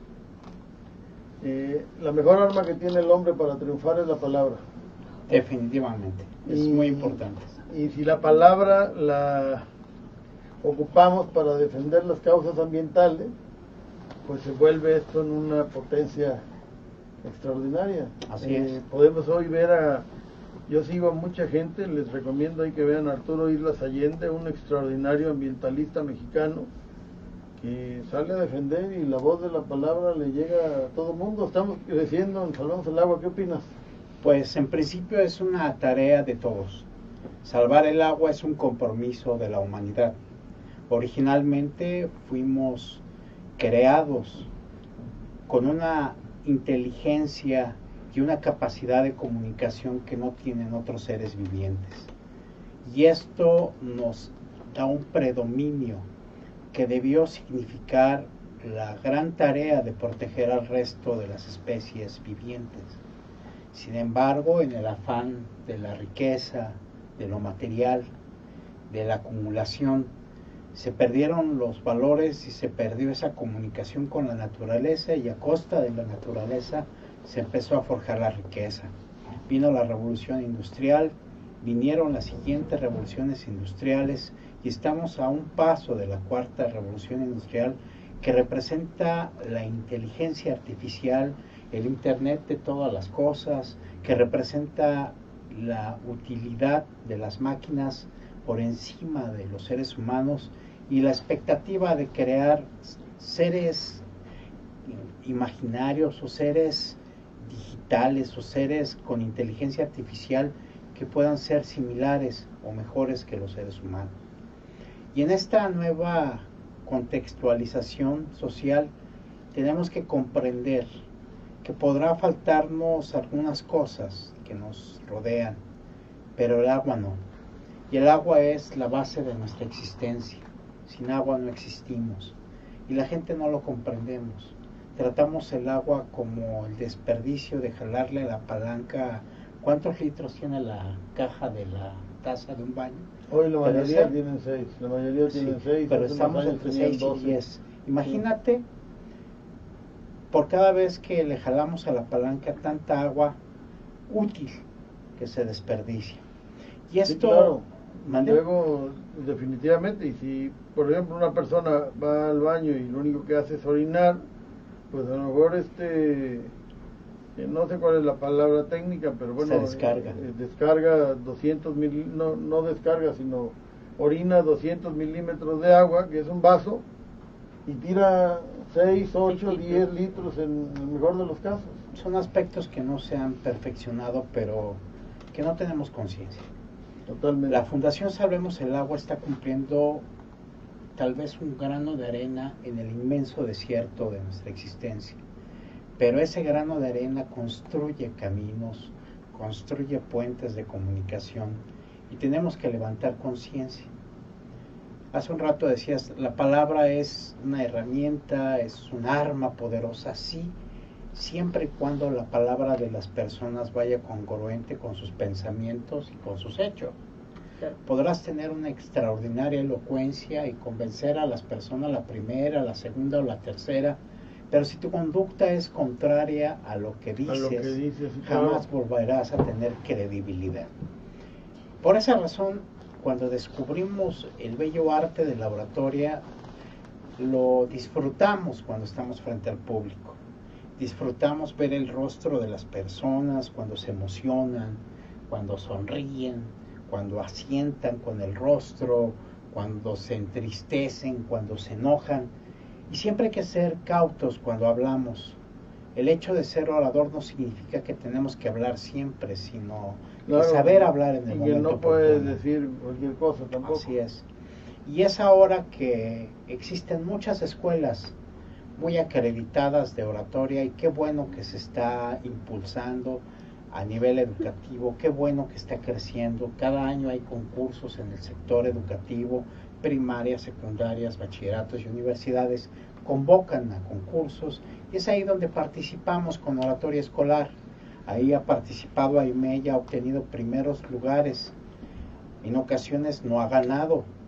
Speaker 3: La mejor arma que tiene el hombre para triunfar es la palabra.
Speaker 9: Definitivamente, es muy importante.
Speaker 3: Y si la palabra la ocupamos para defender las causas ambientales, pues se vuelve esto en una potencia extraordinaria.
Speaker 9: Así es.
Speaker 3: Podemos hoy ver yo sigo a mucha gente, les recomiendo ahí que vean a Arturo Islas Allende, un extraordinario ambientalista mexicano que sale a defender y la voz de la palabra le llega a todo el mundo. Estamos creciendo en Salvemos el Agua, ¿qué opinas?
Speaker 9: Pues en principio es una tarea de todos. Salvar el agua es un compromiso de la humanidad. Originalmente fuimos creados con una inteligencia y una capacidad de comunicación que no tienen otros seres vivientes. Y esto nos da un predominio que debió significar la gran tarea de proteger al resto de las especies vivientes. Sin embargo, en el afán de la riqueza, de lo material, de la acumulación, se perdieron los valores y se perdió esa comunicación con la naturaleza, y a costa de la naturaleza se empezó a forjar la riqueza. Vino la revolución industrial, vinieron las siguientes revoluciones industriales y estamos a un paso de la cuarta revolución industrial, que representa la inteligencia artificial, el Internet de todas las cosas, que representa la utilidad de las máquinas por encima de los seres humanos y la expectativa de crear seres imaginarios o seres digitales o seres con inteligencia artificial que puedan ser similares o mejores que los seres humanos. Y en esta nueva contextualización social tenemos que comprender que podrá faltarnos algunas cosas que nos rodean, pero el agua no. Y el agua es la base de nuestra existencia. Sin agua no existimos. Y la gente no lo comprendemos. Tratamos el agua como el desperdicio de jalarle la palanca. ¿Cuántos litros tiene la caja de la taza de un baño?
Speaker 3: Hoy la mayoría tienen 6. La mayoría tienen 6.
Speaker 9: Pero estamos entre 6 y 10. Imagínate, por cada vez que le jalamos a la palanca, tanta agua útil que se desperdicia. Y esto...
Speaker 3: Sí, claro. Luego, definitivamente, y si por ejemplo una persona va al baño y lo único que hace es orinar, pues a lo mejor no sé cuál es la palabra técnica, pero bueno,
Speaker 9: se descarga.
Speaker 3: Descarga 200 no descarga, sino orina 200 milímetros de agua, que es un vaso, y tira 6, 8, 10 litros en el mejor de los casos.
Speaker 9: Son aspectos que no se han perfeccionado, pero que no tenemos conciencia.
Speaker 3: Totalmente.
Speaker 9: La Fundación Salvemos el Agua está cumpliendo tal vez un grano de arena en el inmenso desierto de nuestra existencia, pero ese grano de arena construye caminos, construye puentes de comunicación, y tenemos que levantar conciencia. Hace un rato decías, la palabra es una herramienta, es un arma poderosa, sí, siempre y cuando la palabra de las personas vaya congruente con sus pensamientos y con sus hechos. Podrás tener una extraordinaria elocuencia y convencer a las personas la primera, la segunda o la tercera, pero si tu conducta es contraria a lo que dices, jamás volverás a tener credibilidad. Por esa razón, cuando descubrimos el bello arte de la oratoria, lo disfrutamos cuando estamos frente al público. Disfrutamos ver el rostro de las personas cuando se emocionan, cuando sonríen, cuando asientan con el rostro, cuando se entristecen, cuando se enojan. Y siempre hay que ser cautos cuando hablamos. El hecho de ser orador no significa que tenemos que hablar siempre, sino que saber hablar en el momento
Speaker 3: no puedes decir cualquier cosa tampoco.
Speaker 9: Así es. Y es ahora que existen muchas escuelas muy acreditadas de oratoria, y qué bueno que se está impulsando a nivel educativo, qué bueno que está creciendo. Cada año hay concursos en el sector educativo, primarias, secundarias, bachilleratos y universidades convocan a concursos, y es ahí donde participamos con oratoria escolar. Ahí ha participado AIME y ha obtenido primeros lugares. En ocasiones no ha ganado,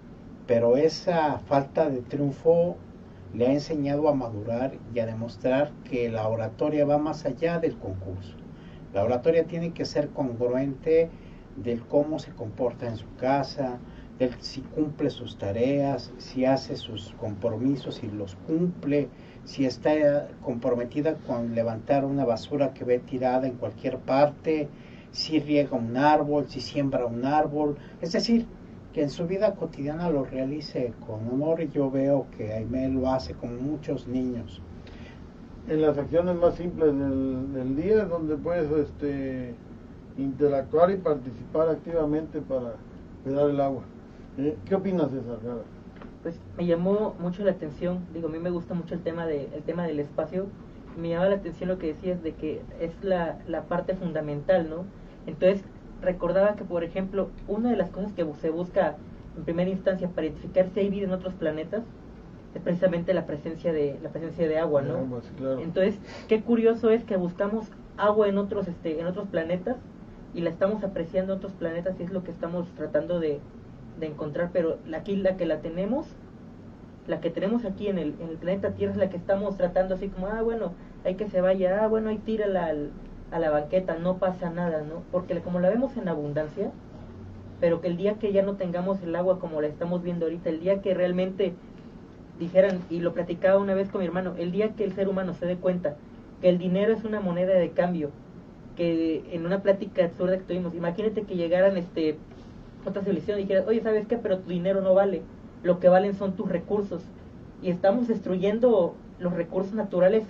Speaker 9: pero esa falta de triunfo le ha enseñado a madurar y a demostrar que la oratoria va más allá del concurso. La oratoria tiene que ser congruente del cómo se comporta en su casa, del si cumple sus tareas, si hace sus compromisos y los cumple, si está comprometida con levantar una basura que ve tirada en cualquier parte, si riega un árbol, si siembra un árbol, es decir, que en su vida cotidiana lo realice con honor, y yo veo que Aimé lo hace con muchos niños.
Speaker 3: En las acciones más simples del día es donde puedes interactuar y participar activamente para cuidar el agua. ¿Qué opinas, César?
Speaker 10: Pues me llamó mucho la atención, digo, a mí me gusta mucho el tema del espacio, me llama la atención lo que decías de que es la parte fundamental, ¿no? Entonces recordaba que, por ejemplo, una de las cosas que se busca en primera instancia para identificar si hay vida en otros planetas es precisamente la presencia de agua, ¿no?
Speaker 3: Sí, claro.
Speaker 10: Entonces, qué curioso es que buscamos agua en otros planetas y la estamos apreciando en otros planetas, y es lo que estamos tratando de encontrar, pero aquí la que tenemos aquí en el planeta Tierra es la que estamos tratando así como, bueno, hay que se vaya, bueno, ahí tírala a la banqueta, no pasa nada, ¿no? Porque como la vemos en abundancia, pero que el día que ya no tengamos el agua como la estamos viendo ahorita, el día que realmente dijeran, y lo platicaba una vez con mi hermano, el día que el ser humano se dé cuenta que el dinero es una moneda de cambio, que en una plática absurda que tuvimos, imagínate que llegaran otra civilización y dijeran, oye, ¿sabes qué? Pero tu dinero no vale, lo que valen son tus recursos, y estamos destruyendo los recursos naturales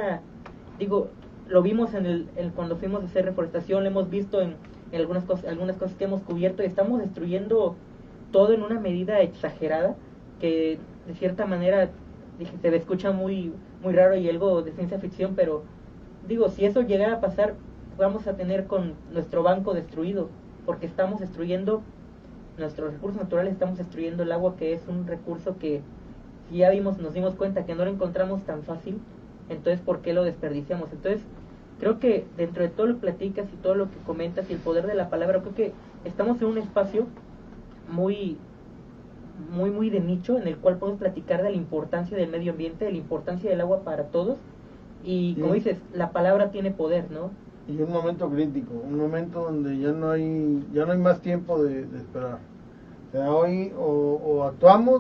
Speaker 10: lo vimos cuando fuimos a hacer reforestación, lo hemos visto en algunas cosas que hemos cubierto, y estamos destruyendo todo en una medida exagerada, que de cierta manera se me escucha muy, muy raro y algo de ciencia ficción, pero digo, si eso llegara a pasar, vamos a tener con nuestro banco destruido, porque estamos destruyendo nuestros recursos naturales, estamos destruyendo el agua, que es un recurso que si ya nos dimos cuenta que no lo encontramos tan fácil, entonces ¿por qué lo desperdiciamos? Entonces creo que dentro de todo lo que platicas y todo lo que comentas y el poder de la palabra, creo que estamos en un espacio muy muy muy de nicho, en el cual podemos platicar de la importancia del medio ambiente, de la importancia del agua para todos, y como dices, la palabra tiene poder, ¿no?
Speaker 3: Y un momento crítico, un momento donde ya no hay más tiempo de esperar. O sea, hoy o actuamos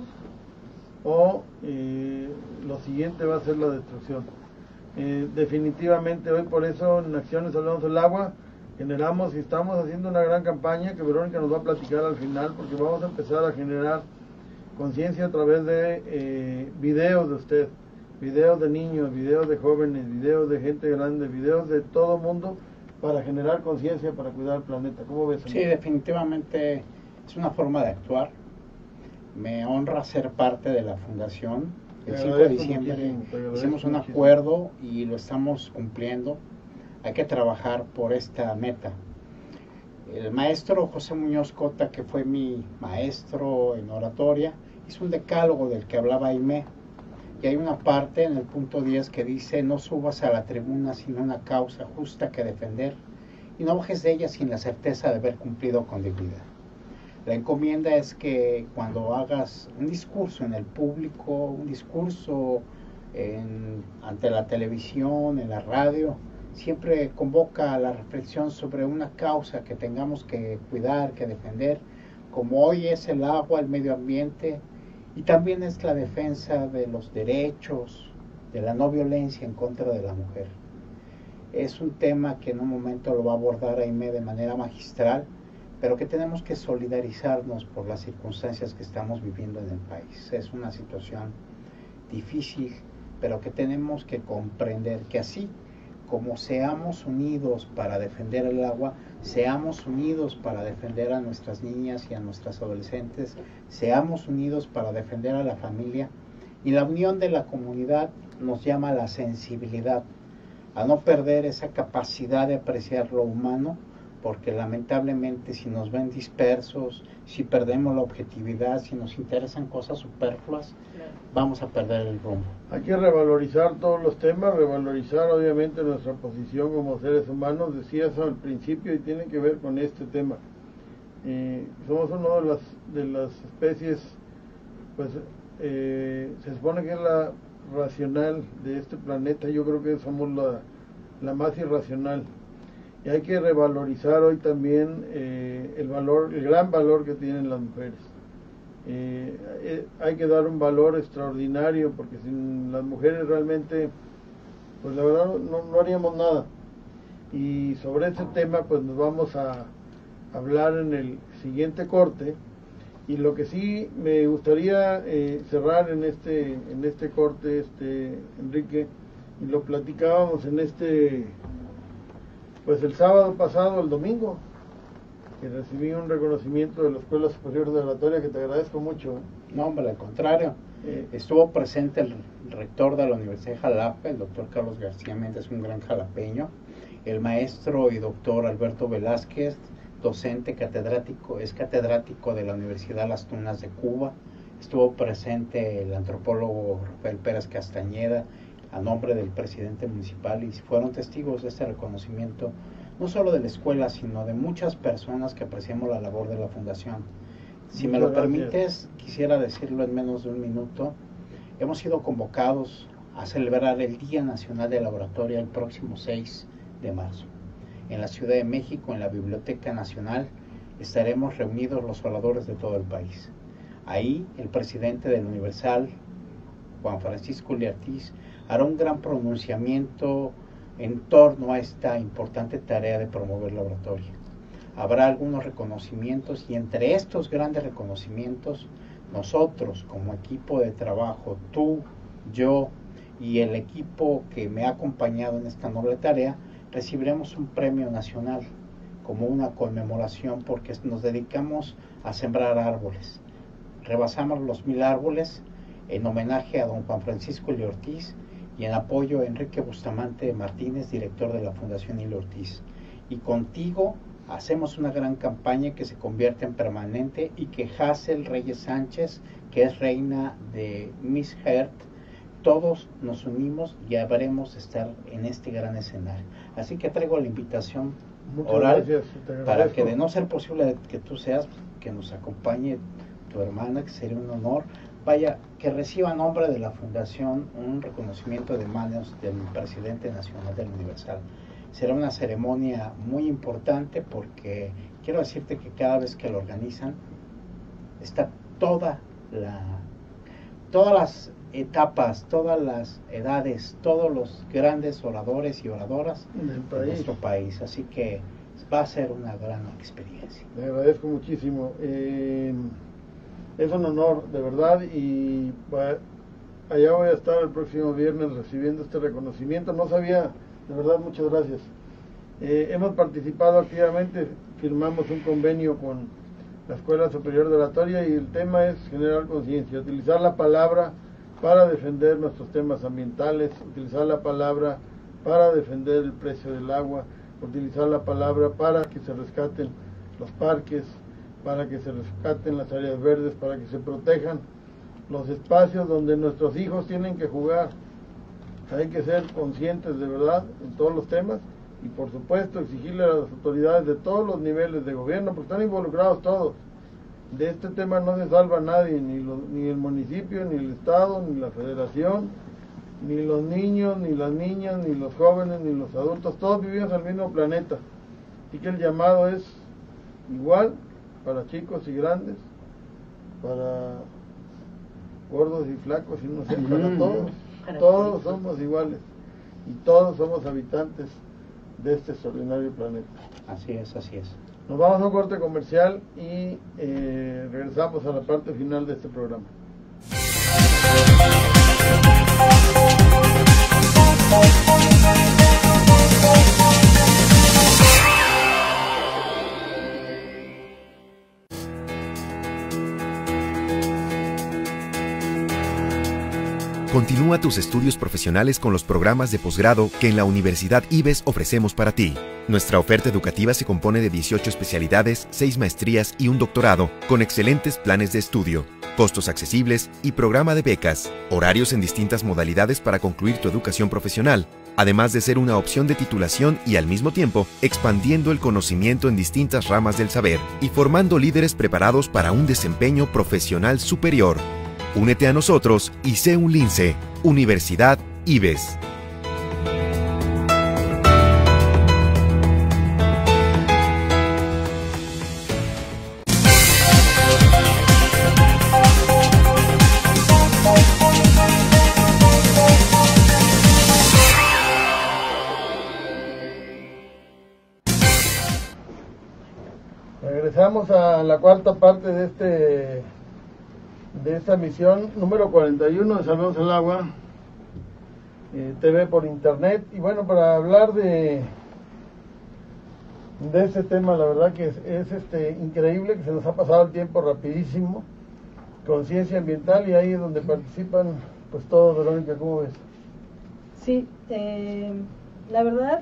Speaker 3: o lo siguiente va a ser la destrucción. Definitivamente hoy, por eso en Acciones Hablamos del Agua generamos y estamos haciendo una gran campaña que Verónica nos va a platicar al final, porque vamos a empezar a generar conciencia a través de videos de usted, videos de niños, videos de jóvenes, videos de gente grande, videos de todo mundo, para generar conciencia para cuidar el planeta. ¿Cómo ves?
Speaker 9: Sí, definitivamente es una forma de actuar. Me honra ser parte de la fundación. El 5 de diciembre hicimos un acuerdo y lo estamos cumpliendo. Hay que trabajar por esta meta. El maestro José Muñoz Cota, que fue mi maestro en oratoria, hizo un decálogo del que hablaba Aimé. Y hay una parte en el punto 10 que dice: no subas a la tribuna sin una causa justa que defender, y no bajes de ella sin la certeza de haber cumplido con dignidad. La encomienda es que cuando hagas un discurso en el público, un discurso ante la televisión, en la radio, siempre convoca a la reflexión sobre una causa que tengamos que cuidar, que defender, como hoy es el agua, el medio ambiente, y también es la defensa de los derechos, de la no violencia en contra de la mujer. Es un tema que en un momento lo va a abordar Aimé de manera magistral, pero que tenemos que solidarizarnos por las circunstancias que estamos viviendo en el país. Es una situación difícil, pero que tenemos que comprender que así como seamos unidos para defender el agua, seamos unidos para defender a nuestras niñas y a nuestras adolescentes, seamos unidos para defender a la familia, y la unión de la comunidad nos llama a la sensibilidad, a no perder esa capacidad de apreciar lo humano, porque lamentablemente si nos ven dispersos, si perdemos la objetividad, si nos interesan cosas superfluas, vamos a perder el rumbo.
Speaker 3: Hay que revalorizar todos los temas, revalorizar obviamente nuestra posición como seres humanos. Decías al principio y tiene que ver con este tema. Somos una de las especies pues se supone que es la racional de este planeta. Yo creo que somos la más irracional, y hay que revalorizar hoy también el gran valor que tienen las mujeres. Hay que dar un valor extraordinario, porque sin las mujeres realmente, pues la verdad no haríamos nada. Y sobre ese tema pues nos vamos a hablar en el siguiente corte. Y lo que sí me gustaría cerrar en este corte, Enrique, y lo platicábamos pues el sábado pasado, el domingo, que recibí un reconocimiento de la Escuela Superior de Oratoria, que te agradezco mucho.
Speaker 9: No, hombre, al contrario. Estuvo presente el rector de la Universidad de Jalapa, el doctor Carlos García Méndez, un gran jalapeño, el maestro y doctor Alberto Velázquez, docente catedrático, es catedrático de la Universidad Las Tunas de Cuba. Estuvo presente el antropólogo Rafael Pérez Castañeda, a nombre del presidente municipal, y fueron testigos de este reconocimiento, no solo de la escuela, sino de muchas personas que apreciamos la labor de la fundación. Si me lo permites, quisiera decirlo en menos de un minuto. Hemos sido convocados a celebrar el Día Nacional de la Oratoria el próximo 6 de marzo. En la Ciudad de México, en la Biblioteca Nacional, estaremos reunidos los oradores de todo el país. Ahí, el presidente del Universal, Juan Francisco Uli Ortiz, hará un gran pronunciamiento en torno a esta importante tarea de promover la oratoria. Habrá algunos reconocimientos, y entre estos grandes reconocimientos, nosotros como equipo de trabajo, tú, yo y el equipo que me ha acompañado en esta noble tarea, recibiremos un premio nacional como una conmemoración, porque nos dedicamos a sembrar árboles. Rebasamos los 1000 árboles en homenaje a don Juan Francisco Uli Ortiz y en apoyo a Enrique Bustamante Martínez, director de la Fundación Uli Ortiz. Y contigo hacemos una gran campaña que se convierte en permanente, y que Hazel Reyes Sánchez, que es reina de Miss Earth, todos nos unimos y habremos de estar en este gran escenario. Así que traigo la invitación oral para que, de no ser posible que tú seas, que nos acompañe tu hermana, que sería un honor. Vaya, que reciba a nombre de la Fundación un reconocimiento de manos del presidente nacional del Universal. Será una ceremonia muy importante, porque quiero decirte que cada vez que lo organizan está todas las etapas, todas las edades, todos los grandes oradores y oradoras de nuestro país. Así que va a ser una gran experiencia.
Speaker 3: Le agradezco muchísimo. Es un honor, de verdad, y allá voy a estar el próximo viernes recibiendo este reconocimiento. No sabía, de verdad, muchas gracias. Hemos participado activamente, firmamos un convenio con la Escuela Superior de Oratoria, y el tema es generar conciencia, utilizar la palabra para defender nuestros temas ambientales, utilizar la palabra para defender el precio del agua, utilizar la palabra para que se rescaten los parques, para que se rescaten las áreas verdes, para que se protejan los espacios donde nuestros hijos tienen que jugar. Hay que ser conscientes de verdad en todos los temas, y por supuesto exigirle a las autoridades de todos los niveles de gobierno, porque están involucrados todos. De este tema no se salva nadie, ni el municipio, ni el estado, ni la federación, ni los niños, ni las niñas, ni los jóvenes, ni los adultos. Todos vivimos en el mismo planeta, y que el llamado es igual para chicos y grandes, para gordos y flacos, y no sé, para todos. Todos somos iguales, y todos somos habitantes de este extraordinario planeta.
Speaker 9: Así es, así es.
Speaker 3: Nos vamos a un corte comercial y regresamos a la parte final de este programa.
Speaker 7: Continúa tus estudios profesionales con los programas de posgrado que en la Universidad IBES ofrecemos para ti. Nuestra oferta educativa se compone de 18 especialidades, 6 maestrías y un doctorado, con excelentes planes de estudio, costos accesibles y programa de becas, horarios en distintas modalidades para concluir tu educación profesional, además de ser una opción de titulación y al mismo tiempo expandiendo el conocimiento en distintas ramas del saber y formando líderes preparados para un desempeño profesional superior. Únete a nosotros y sé un lince. Universidad IBES.
Speaker 3: Regresamos a la cuarta parte de esta misión número 41 de Salvemos el Agua TV por internet. Y bueno, para hablar de este tema, la verdad que es increíble, que se nos ha pasado el tiempo rapidísimo. Conciencia ambiental, y ahí es donde participan pues todos. Verónica, ¿cómo ves?
Speaker 5: Sí, la verdad,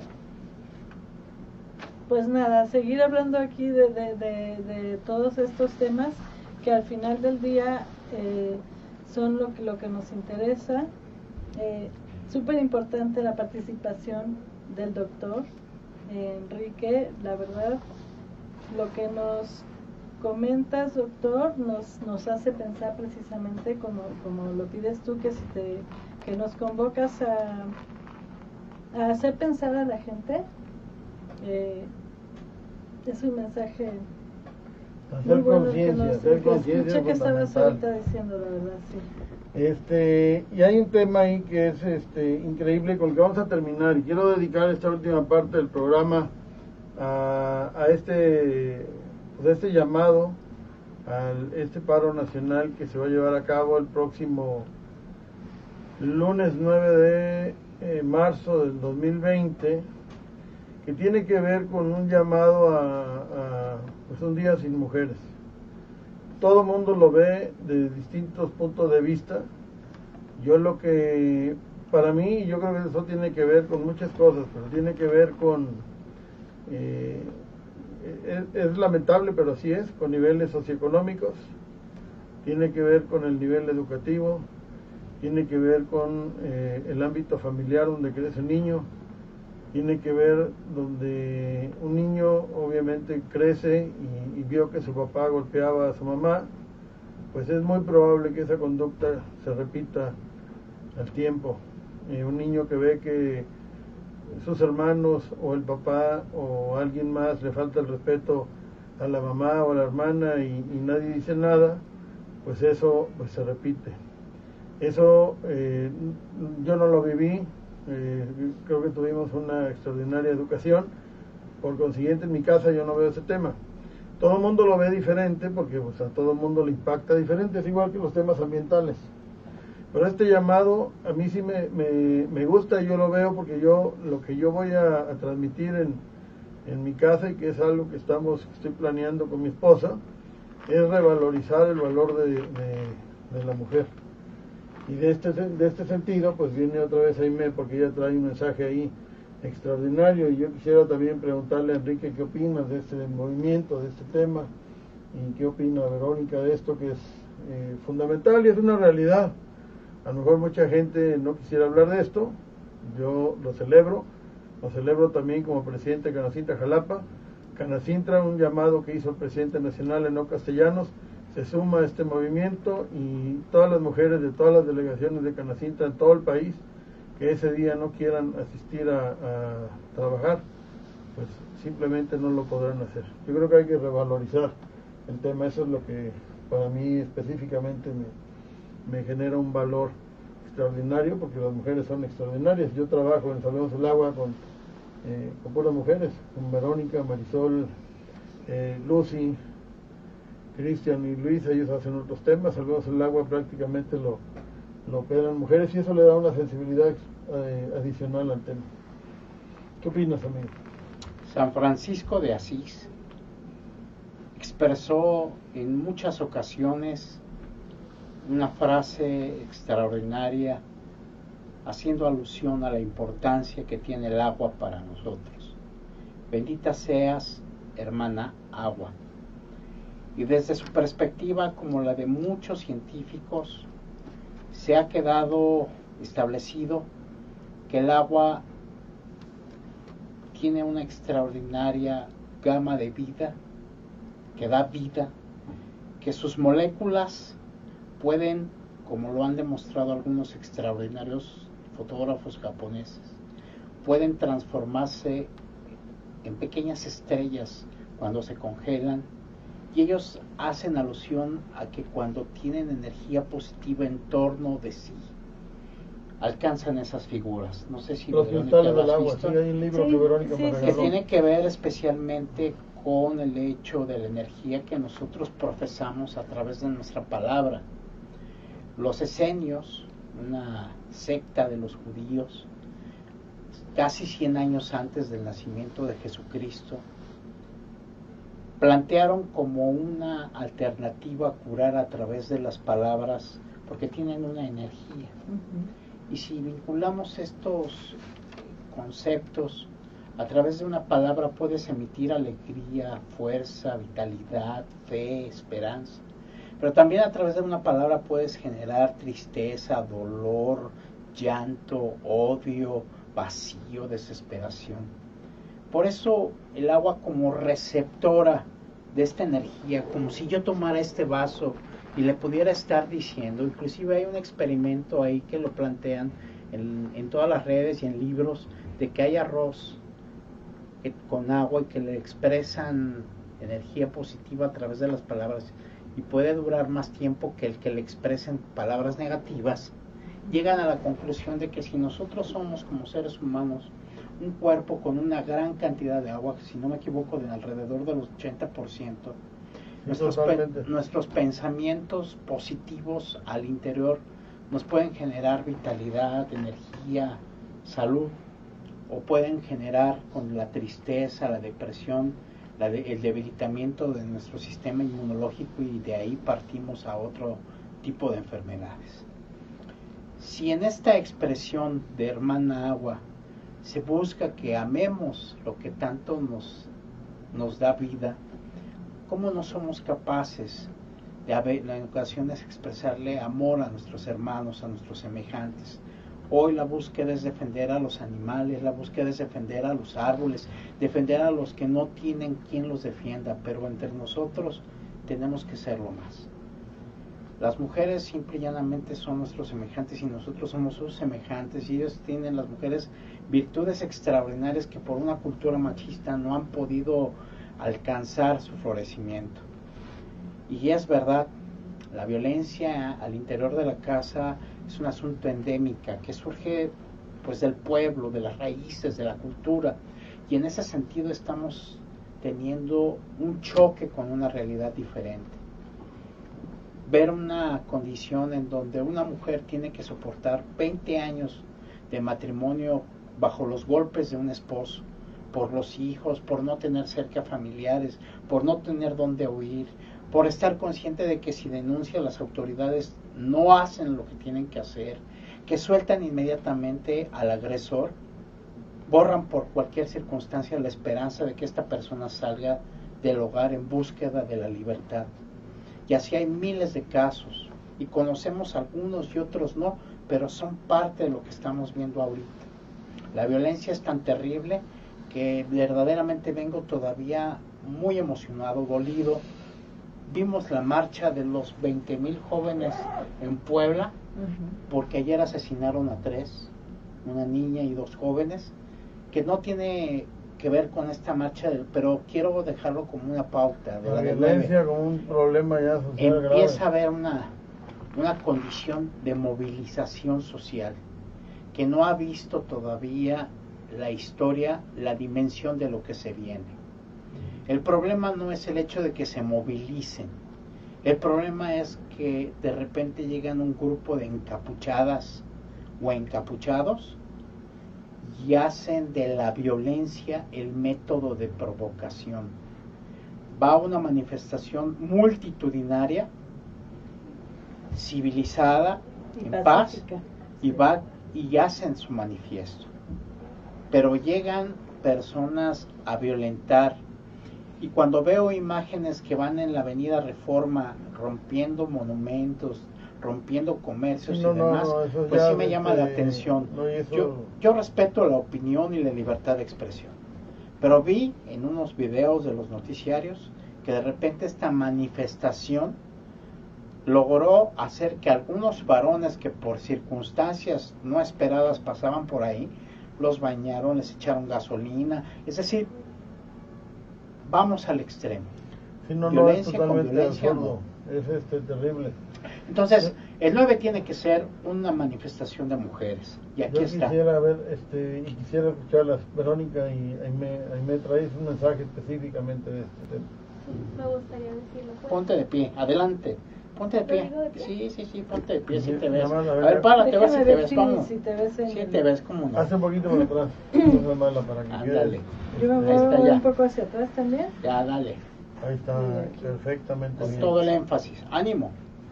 Speaker 5: pues nada, seguir hablando aquí de todos estos temas que al final del día son lo que nos interesa. Súper importante la participación del doctor Enrique. La verdad, lo que nos comentas, doctor, nos hace pensar precisamente como lo pides tú, que nos convocas a hacer pensar a la gente. Es un mensaje muy bueno que escuché que estabas ahorita diciendo, la verdad, sí.
Speaker 3: Y hay un tema ahí que es increíble, con el que vamos a terminar, y quiero dedicar esta última parte del programa a este llamado, a paro nacional que se va a llevar a cabo el próximo lunes 9 de marzo del 2020, que tiene que ver con un llamado a un día sin mujeres. Todo el mundo lo ve de distintos puntos de vista. Yo lo que, para mí, yo creo que eso tiene que ver con muchas cosas, pero tiene que ver con, es lamentable, pero así es, con niveles socioeconómicos, tiene que ver con el nivel educativo, tiene que ver con el ámbito familiar donde crece el niño, tiene que ver donde un niño obviamente crece y vio que su papá golpeaba a su mamá, pues es muy probable que esa conducta se repita al tiempo. Un niño que ve que sus hermanos o el papá o alguien más le falta el respeto a la mamá o a la hermana y nadie dice nada, pues eso pues se repite. Eso yo no lo viví. Creo que tuvimos una extraordinaria educación, por consiguiente en mi casa yo no veo ese tema. Todo el mundo lo ve diferente porque pues, a todo el mundo le impacta diferente, es igual que los temas ambientales. Pero este llamado a mí sí me gusta, y yo lo veo porque lo que yo voy a transmitir en mi casa, y que es algo que estoy planeando con mi esposa, es revalorizar el valor de la mujer. Y de este sentido, pues viene otra vez Aimé, porque ella trae un mensaje ahí extraordinario, y yo quisiera también preguntarle a Enrique qué opinas de este movimiento, de este tema, y qué opina Verónica de esto, que es fundamental y es una realidad. A lo mejor mucha gente no quisiera hablar de esto, yo lo celebro también como presidente de Canacintra Jalapa. Canacintra, un llamado que hizo el presidente nacional Enoc Castellanos, se suma a este movimiento, y todas las mujeres de todas las delegaciones de Canacintra en todo el país que ese día no quieran asistir a trabajar, pues simplemente no lo podrán hacer. Yo creo que hay que revalorizar el tema, eso es lo que para mí específicamente me genera un valor extraordinario, porque las mujeres son extraordinarias. Yo trabajo en Salvemos el Agua con puras mujeres, con Verónica, Marisol, Lucy, Cristian y Luis. Ellos hacen otros temas. Salvemos el Agua prácticamente lo operan mujeres, y eso le da una sensibilidad adicional al tema. ¿Qué opinas, amigo?
Speaker 9: San Francisco de Asís expresó en muchas ocasiones una frase extraordinaria, haciendo alusión a la importancia que tiene el agua para nosotros. Bendita seas, hermana agua. Y desde su perspectiva, como la de muchos científicos, se ha quedado establecido que el agua tiene una extraordinaria gama de vida, que da vida, que sus moléculas pueden como lo han demostrado algunos extraordinarios fotógrafos japoneses, pueden transformarse en pequeñas estrellas cuando se congelan, y ellos hacen alusión a que cuando tienen energía positiva en torno de sí, alcanzan esas figuras. No sé si
Speaker 3: los cristales del agua, sí, hay un libro que Verónica me regaló.
Speaker 9: Que tiene que ver especialmente con el hecho de la energía que nosotros profesamos a través de nuestra palabra. Los esenios, una secta de los judíos, casi 100 años antes del nacimiento de Jesucristo, plantearon como una alternativa a curar a través de las palabras, porque tienen una energía. Y si vinculamos estos conceptos, a través de una palabra puedes emitir alegría, fuerza, vitalidad, fe, esperanza. Pero también a través de una palabra puedes generar tristeza, dolor, llanto, odio, vacío, desesperación. Por eso el agua como receptora de esta energía, como si yo tomara este vaso y le pudiera estar diciendo, inclusive hay un experimento ahí que lo plantean en todas las redes y en libros, de que hay arroz con agua y que le expresan energía positiva a través de las palabras y puede durar más tiempo que el que le expresen palabras negativas. Llegan a la conclusión de que si nosotros somos como seres humanos un cuerpo con una gran cantidad de agua, si no me equivoco de alrededor del 80%, nuestros pensamientos positivos al interior nos pueden generar vitalidad, energía, salud, o pueden generar con la tristeza, la depresión, el debilitamiento de nuestro sistema inmunológico, y de ahí partimos a otro tipo de enfermedades. Si en esta expresión de hermana agua se busca que amemos lo que tanto nos da vida, ¿cómo no somos capaces de en ocasiones expresarle amor a nuestros hermanos, a nuestros semejantes? Hoy la búsqueda es defender a los animales, la búsqueda es defender a los árboles, defender a los que no tienen quien los defienda, pero entre nosotros tenemos que serlo más. Las mujeres simple y llanamente son nuestros semejantes y nosotros somos sus semejantes, y ellos tienen, las mujeres, virtudes extraordinarias que por una cultura machista no han podido alcanzar su florecimiento. Y es verdad, la violencia al interior de la casa es un asunto endémica que surge pues del pueblo, de las raíces, de la cultura, y en ese sentido estamos teniendo un choque con una realidad diferente. Ver una condición en donde una mujer tiene que soportar 20 años de matrimonio bajo los golpes de un esposo, por los hijos, por no tener cerca familiares, por no tener dónde huir, por estar consciente de que si denuncia, las autoridades no hacen lo que tienen que hacer, que sueltan inmediatamente al agresor, borran por cualquier circunstancia la esperanza de que esta persona salga del hogar en búsqueda de la libertad. Y así hay miles de casos, y conocemos algunos y otros no, pero son parte de lo que estamos viendo ahorita. La violencia es tan terrible que verdaderamente vengo todavía muy emocionado, dolido. Vimos la marcha de los 20,000 jóvenes en Puebla, porque ayer asesinaron a 3, una niña y 2 jóvenes, que no tiene que ver con esta marcha, pero quiero dejarlo como una pauta. De
Speaker 3: la violencia como un problema ya social grave.
Speaker 9: Empieza a haber una condición de movilización social que no ha visto todavía la historia, la dimensión de lo que se viene. El problema no es el hecho de que se movilicen, el problema es que de repente llegan un grupo de encapuchadas o encapuchados y hacen de la violencia el método de provocación. Va a una manifestación multitudinaria, civilizada, en paz, y hacen su manifiesto. Pero llegan personas a violentar, y cuando veo imágenes que van en la Avenida Reforma rompiendo monumentos, rompiendo comercios y demás, pues sí me llama la atención. Yo respeto la opinión y la libertad de expresión, pero vi en unos videos de los noticiarios que de repente esta manifestación logró hacer que algunos varones que por circunstancias no esperadas pasaban por ahí, los bañaron, les echaron gasolina, es decir, vamos al extremo.
Speaker 3: Si no,
Speaker 9: violencia
Speaker 3: es totalmente
Speaker 9: con violencia,
Speaker 3: absurdo, es terrible.
Speaker 9: Entonces, el 9 tiene que ser una manifestación de mujeres, y aquí
Speaker 3: Yo
Speaker 9: está.
Speaker 3: quisiera ver, y quisiera escucharlas, Verónica y Aimé, traes un mensaje específicamente de este tema.
Speaker 8: Sí, me gustaría decirlo. ¿Puedo?
Speaker 9: Ponte de pie, adelante. Ponte de pie.
Speaker 8: ¿Lo digo de pie?
Speaker 9: Sí, ponte de pie, si
Speaker 3: Sí,
Speaker 9: te ves.
Speaker 3: nada más,
Speaker 9: A ver, párate, a ver si te ves. ¿Cómo?
Speaker 5: Si te ves en
Speaker 9: Sí, te ves como no.
Speaker 3: Hace un poquito por atrás, no es mala para que
Speaker 9: Ándale.
Speaker 5: Yo me
Speaker 9: Ahí está,
Speaker 5: voy
Speaker 9: ya.
Speaker 5: un poco hacia atrás también.
Speaker 9: Ya, dale.
Speaker 3: Ahí está, perfectamente
Speaker 9: Con
Speaker 3: bien.
Speaker 9: todo el énfasis. Ánimo.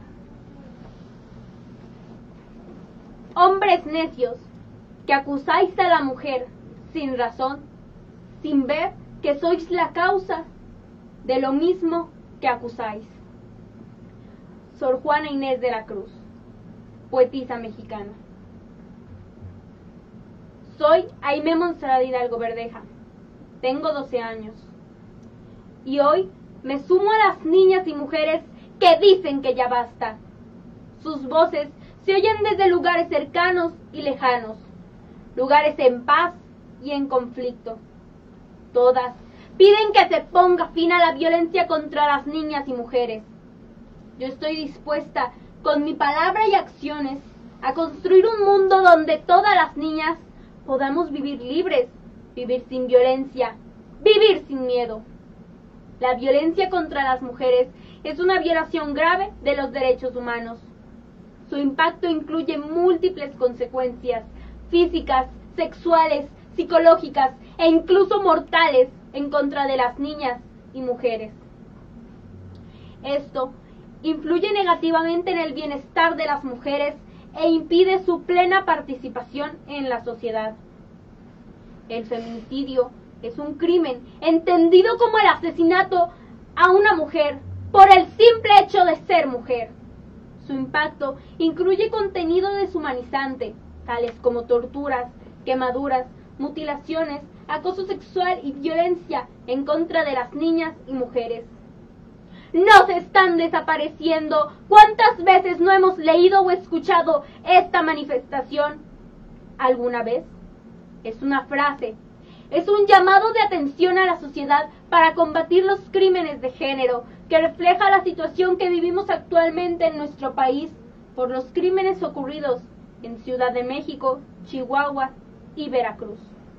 Speaker 8: Hombres necios, que acusáis a la mujer sin razón, sin ver que sois la causa de lo mismo que acusáis. Sor Juana Inés de la Cruz, poetisa mexicana. Soy Aimé Montserrat Hidalgo Verdeja, tengo 12 años, y hoy me sumo a las niñas y mujeres que dicen que ya basta. Sus voces se oyen desde lugares cercanos y lejanos, lugares en paz y en conflicto. Todas piden que se ponga fin a la violencia contra las niñas y mujeres. Yo estoy dispuesta, con mi palabra y acciones, a construir un mundo donde todas las niñas podamos vivir libres, vivir sin violencia, vivir sin miedo. La violencia contra las mujeres es una violación grave de los derechos humanos. Su impacto incluye múltiples consecuencias físicas, sexuales, psicológicas e incluso mortales en contra de las niñas y mujeres. Esto influye negativamente en el bienestar de las mujeres e impide su plena participación en la sociedad. El feminicidio es un crimen entendido como el asesinato a una mujer por el simple hecho de ser mujer. Su impacto incluye contenido deshumanizante, tales como torturas, quemaduras, mutilaciones, acoso sexual y violencia en contra de las niñas y mujeres. ¡No se están desapareciendo! ¿Cuántas veces no hemos leído o escuchado esta manifestación? ¿Alguna vez? Es una frase. Es un llamado de atención a la sociedad para combatir los crímenes de género, que refleja la situación que vivimos actualmente en nuestro país por los crímenes ocurridos en Ciudad de México, Chihuahua y Veracruz.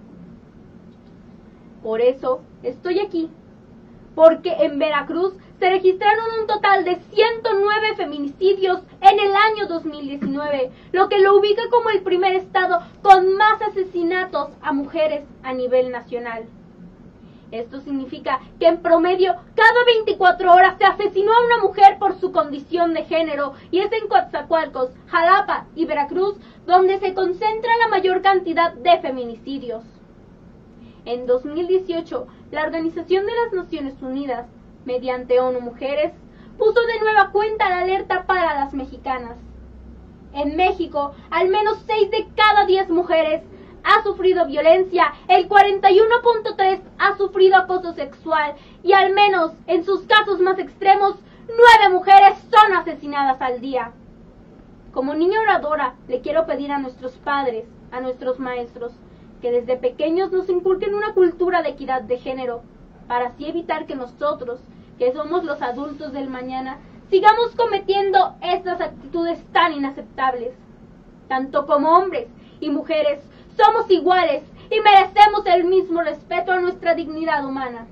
Speaker 8: Por eso estoy aquí, porque en Veracruz se registraron un total de 109 feminicidios en el año 2019, lo que lo ubica como el primer estado con más asesinatos a mujeres a nivel nacional. Esto significa que en promedio cada 24 horas se asesinó a una mujer por su condición de género, y es en Coatzacoalcos, Jalapa y Veracruz donde se concentra la mayor cantidad de feminicidios. En 2018, la Organización de las Naciones Unidas, mediante ONU Mujeres, puso de nueva cuenta la alerta para las mexicanas. En México, al menos 6 de cada 10 mujeres ha sufrido violencia, el 41.3% ha sufrido acoso sexual y al menos en sus casos más extremos, 9 mujeres son asesinadas al día. Como niña oradora, le quiero pedir a nuestros padres, a nuestros maestros, que desde pequeños nos inculquen una cultura de equidad de género, para así evitar que nosotros, que somos los adultos del mañana, sigamos cometiendo estas actitudes tan inaceptables. Tanto como hombres y mujeres, somos iguales y merecemos el mismo respeto a nuestra dignidad humana.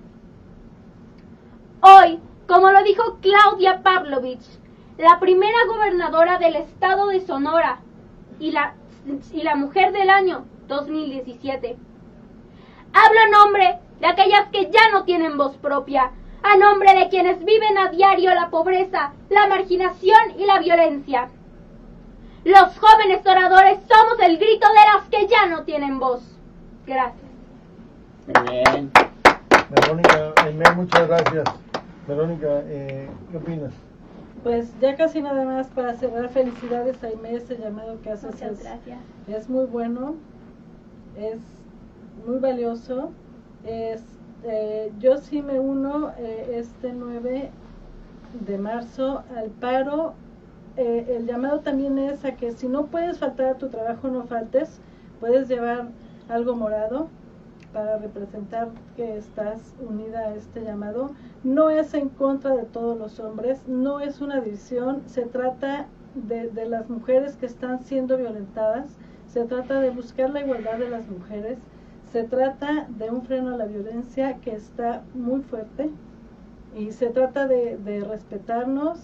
Speaker 8: Hoy, como lo dijo Claudia Pavlovich, la primera gobernadora del estado de Sonora y la mujer del año 2017, hablo en nombre de aquellas que ya no tienen voz propia, a nombre de quienes viven a diario la pobreza, la marginación y la violencia. Los jóvenes oradores somos el grito de las que ya no tienen voz. Gracias.
Speaker 9: Muy bien.
Speaker 3: Verónica, Aimé, muchas gracias. Verónica, ¿qué opinas?
Speaker 5: Pues ya casi nada más para cerrar, felicidades a Aimé, ese llamado que haces.
Speaker 8: Muchas gracias.
Speaker 5: Es muy bueno, es muy valioso. Yo sí me uno este 9 de marzo al paro el llamado también es a que si no puedes faltar a tu trabajo, no faltes. Puedes llevar algo morado para representar que estás unida a este llamado. No es en contra de todos los hombres, no es una división, se trata de las mujeres que están siendo violentadas, se trata de buscar la igualdad de las mujeres, se trata de un freno a la violencia que está muy fuerte, y se trata de respetarnos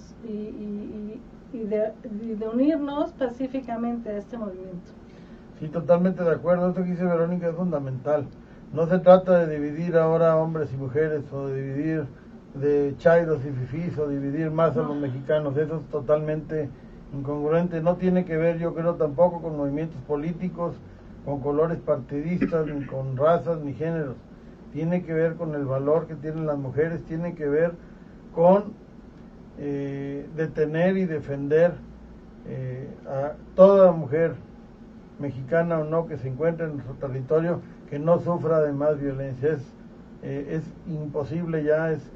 Speaker 5: y de unirnos pacíficamente a este movimiento.
Speaker 3: Sí, totalmente de acuerdo. Esto que dice Verónica es fundamental. No se trata de dividir ahora hombres y mujeres, o de dividir de chairos y fifís, o dividir más a los mexicanos. Eso es totalmente incongruente. No tiene que ver, yo creo, tampoco con movimientos políticos, con colores partidistas, ni con razas, ni géneros. Tiene que ver con el valor que tienen las mujeres, tiene que ver con detener y defender a toda mujer, mexicana o no, que se encuentre en nuestro territorio, que no sufra de más violencia. Es imposible ya, es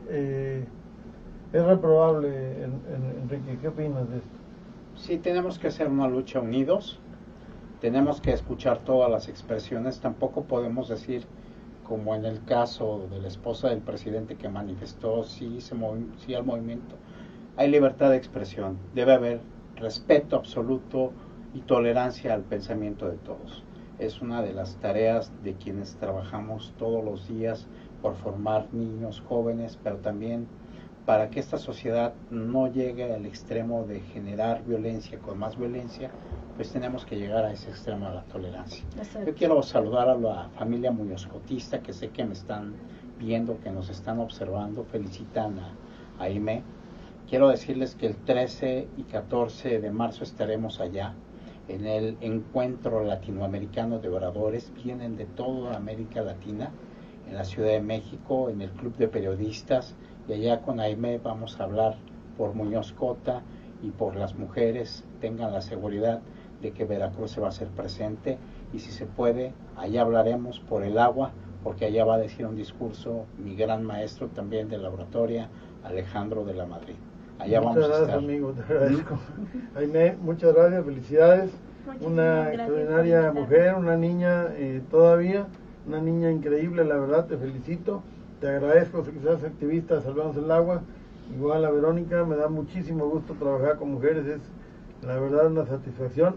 Speaker 3: reprobable. Enrique, ¿qué opinas de esto?
Speaker 9: Sí, tenemos que hacer una lucha unidos, tenemos que escuchar todas las expresiones. Tampoco podemos decir, como en el caso de la esposa del presidente que manifestó sí al movimiento. Hay libertad de expresión, debe haber respeto absoluto y tolerancia al pensamiento de todos. Es una de las tareas de quienes trabajamos todos los días por formar niños, jóvenes, pero también para que esta sociedad no llegue al extremo de generar violencia con más violencia, pues tenemos que llegar a ese extremo de la tolerancia. Yo quiero saludar a la familia muyoscotista, que sé que me están viendo, que nos están observando. Felicitan a Aimé. Quiero decirles que el 13 y 14 de marzo estaremos allá en el Encuentro Latinoamericano de Oradores. Vienen de toda América Latina, en la Ciudad de México, en el Club de Periodistas, y allá con Aimé vamos a hablar por Muñoz Cota y por las mujeres. Tengan la seguridad de que Veracruz se va a hacer presente, y si se puede, allá hablaremos por el agua, porque allá va a decir un discurso mi gran maestro también de la oratoria, Alejandro de la Madrid. Allá
Speaker 3: muchas
Speaker 9: vamos
Speaker 3: gracias,
Speaker 9: a estar.
Speaker 3: Amigo, te agradezco. Aimé, muchas gracias, felicidades. Una extraordinaria mujer, una niña todavía, una niña increíble, la verdad, te felicito. Te agradezco que seas activista de Salvamos el Agua. Igual a Verónica, me da muchísimo gusto trabajar con mujeres, es la verdad una satisfacción.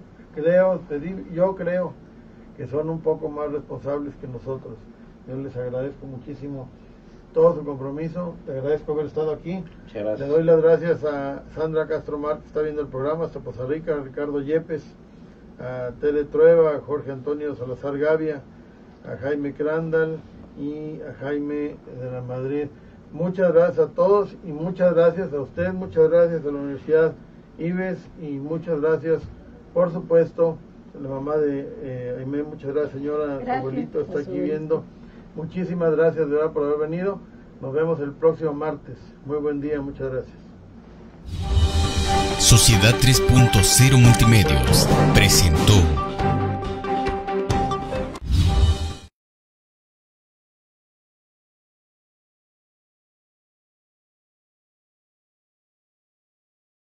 Speaker 3: Yo creo que son un poco más responsables que nosotros. Yo les agradezco muchísimo todo su compromiso, te agradezco haber estado aquí. Le doy las gracias a Sandra Castro Mar, que está viendo el programa hasta Poza Rica, a Ricardo Yepes, a Tere Trueba, a Jorge Antonio Salazar Gavia, a Jaime Crandall y a Jaime de la Madrid. Muchas gracias a todos, y muchas gracias a usted, muchas gracias a la Universidad Ives, y muchas gracias, por supuesto, a la mamá de Aimé. Muchas gracias, señora. Gracias, su abuelito está aquí viendo. Muchísimas gracias de verdad por haber venido. Nos vemos el próximo martes. Muy buen día, muchas gracias.
Speaker 2: Sociedad 3.0 Multimedios presentó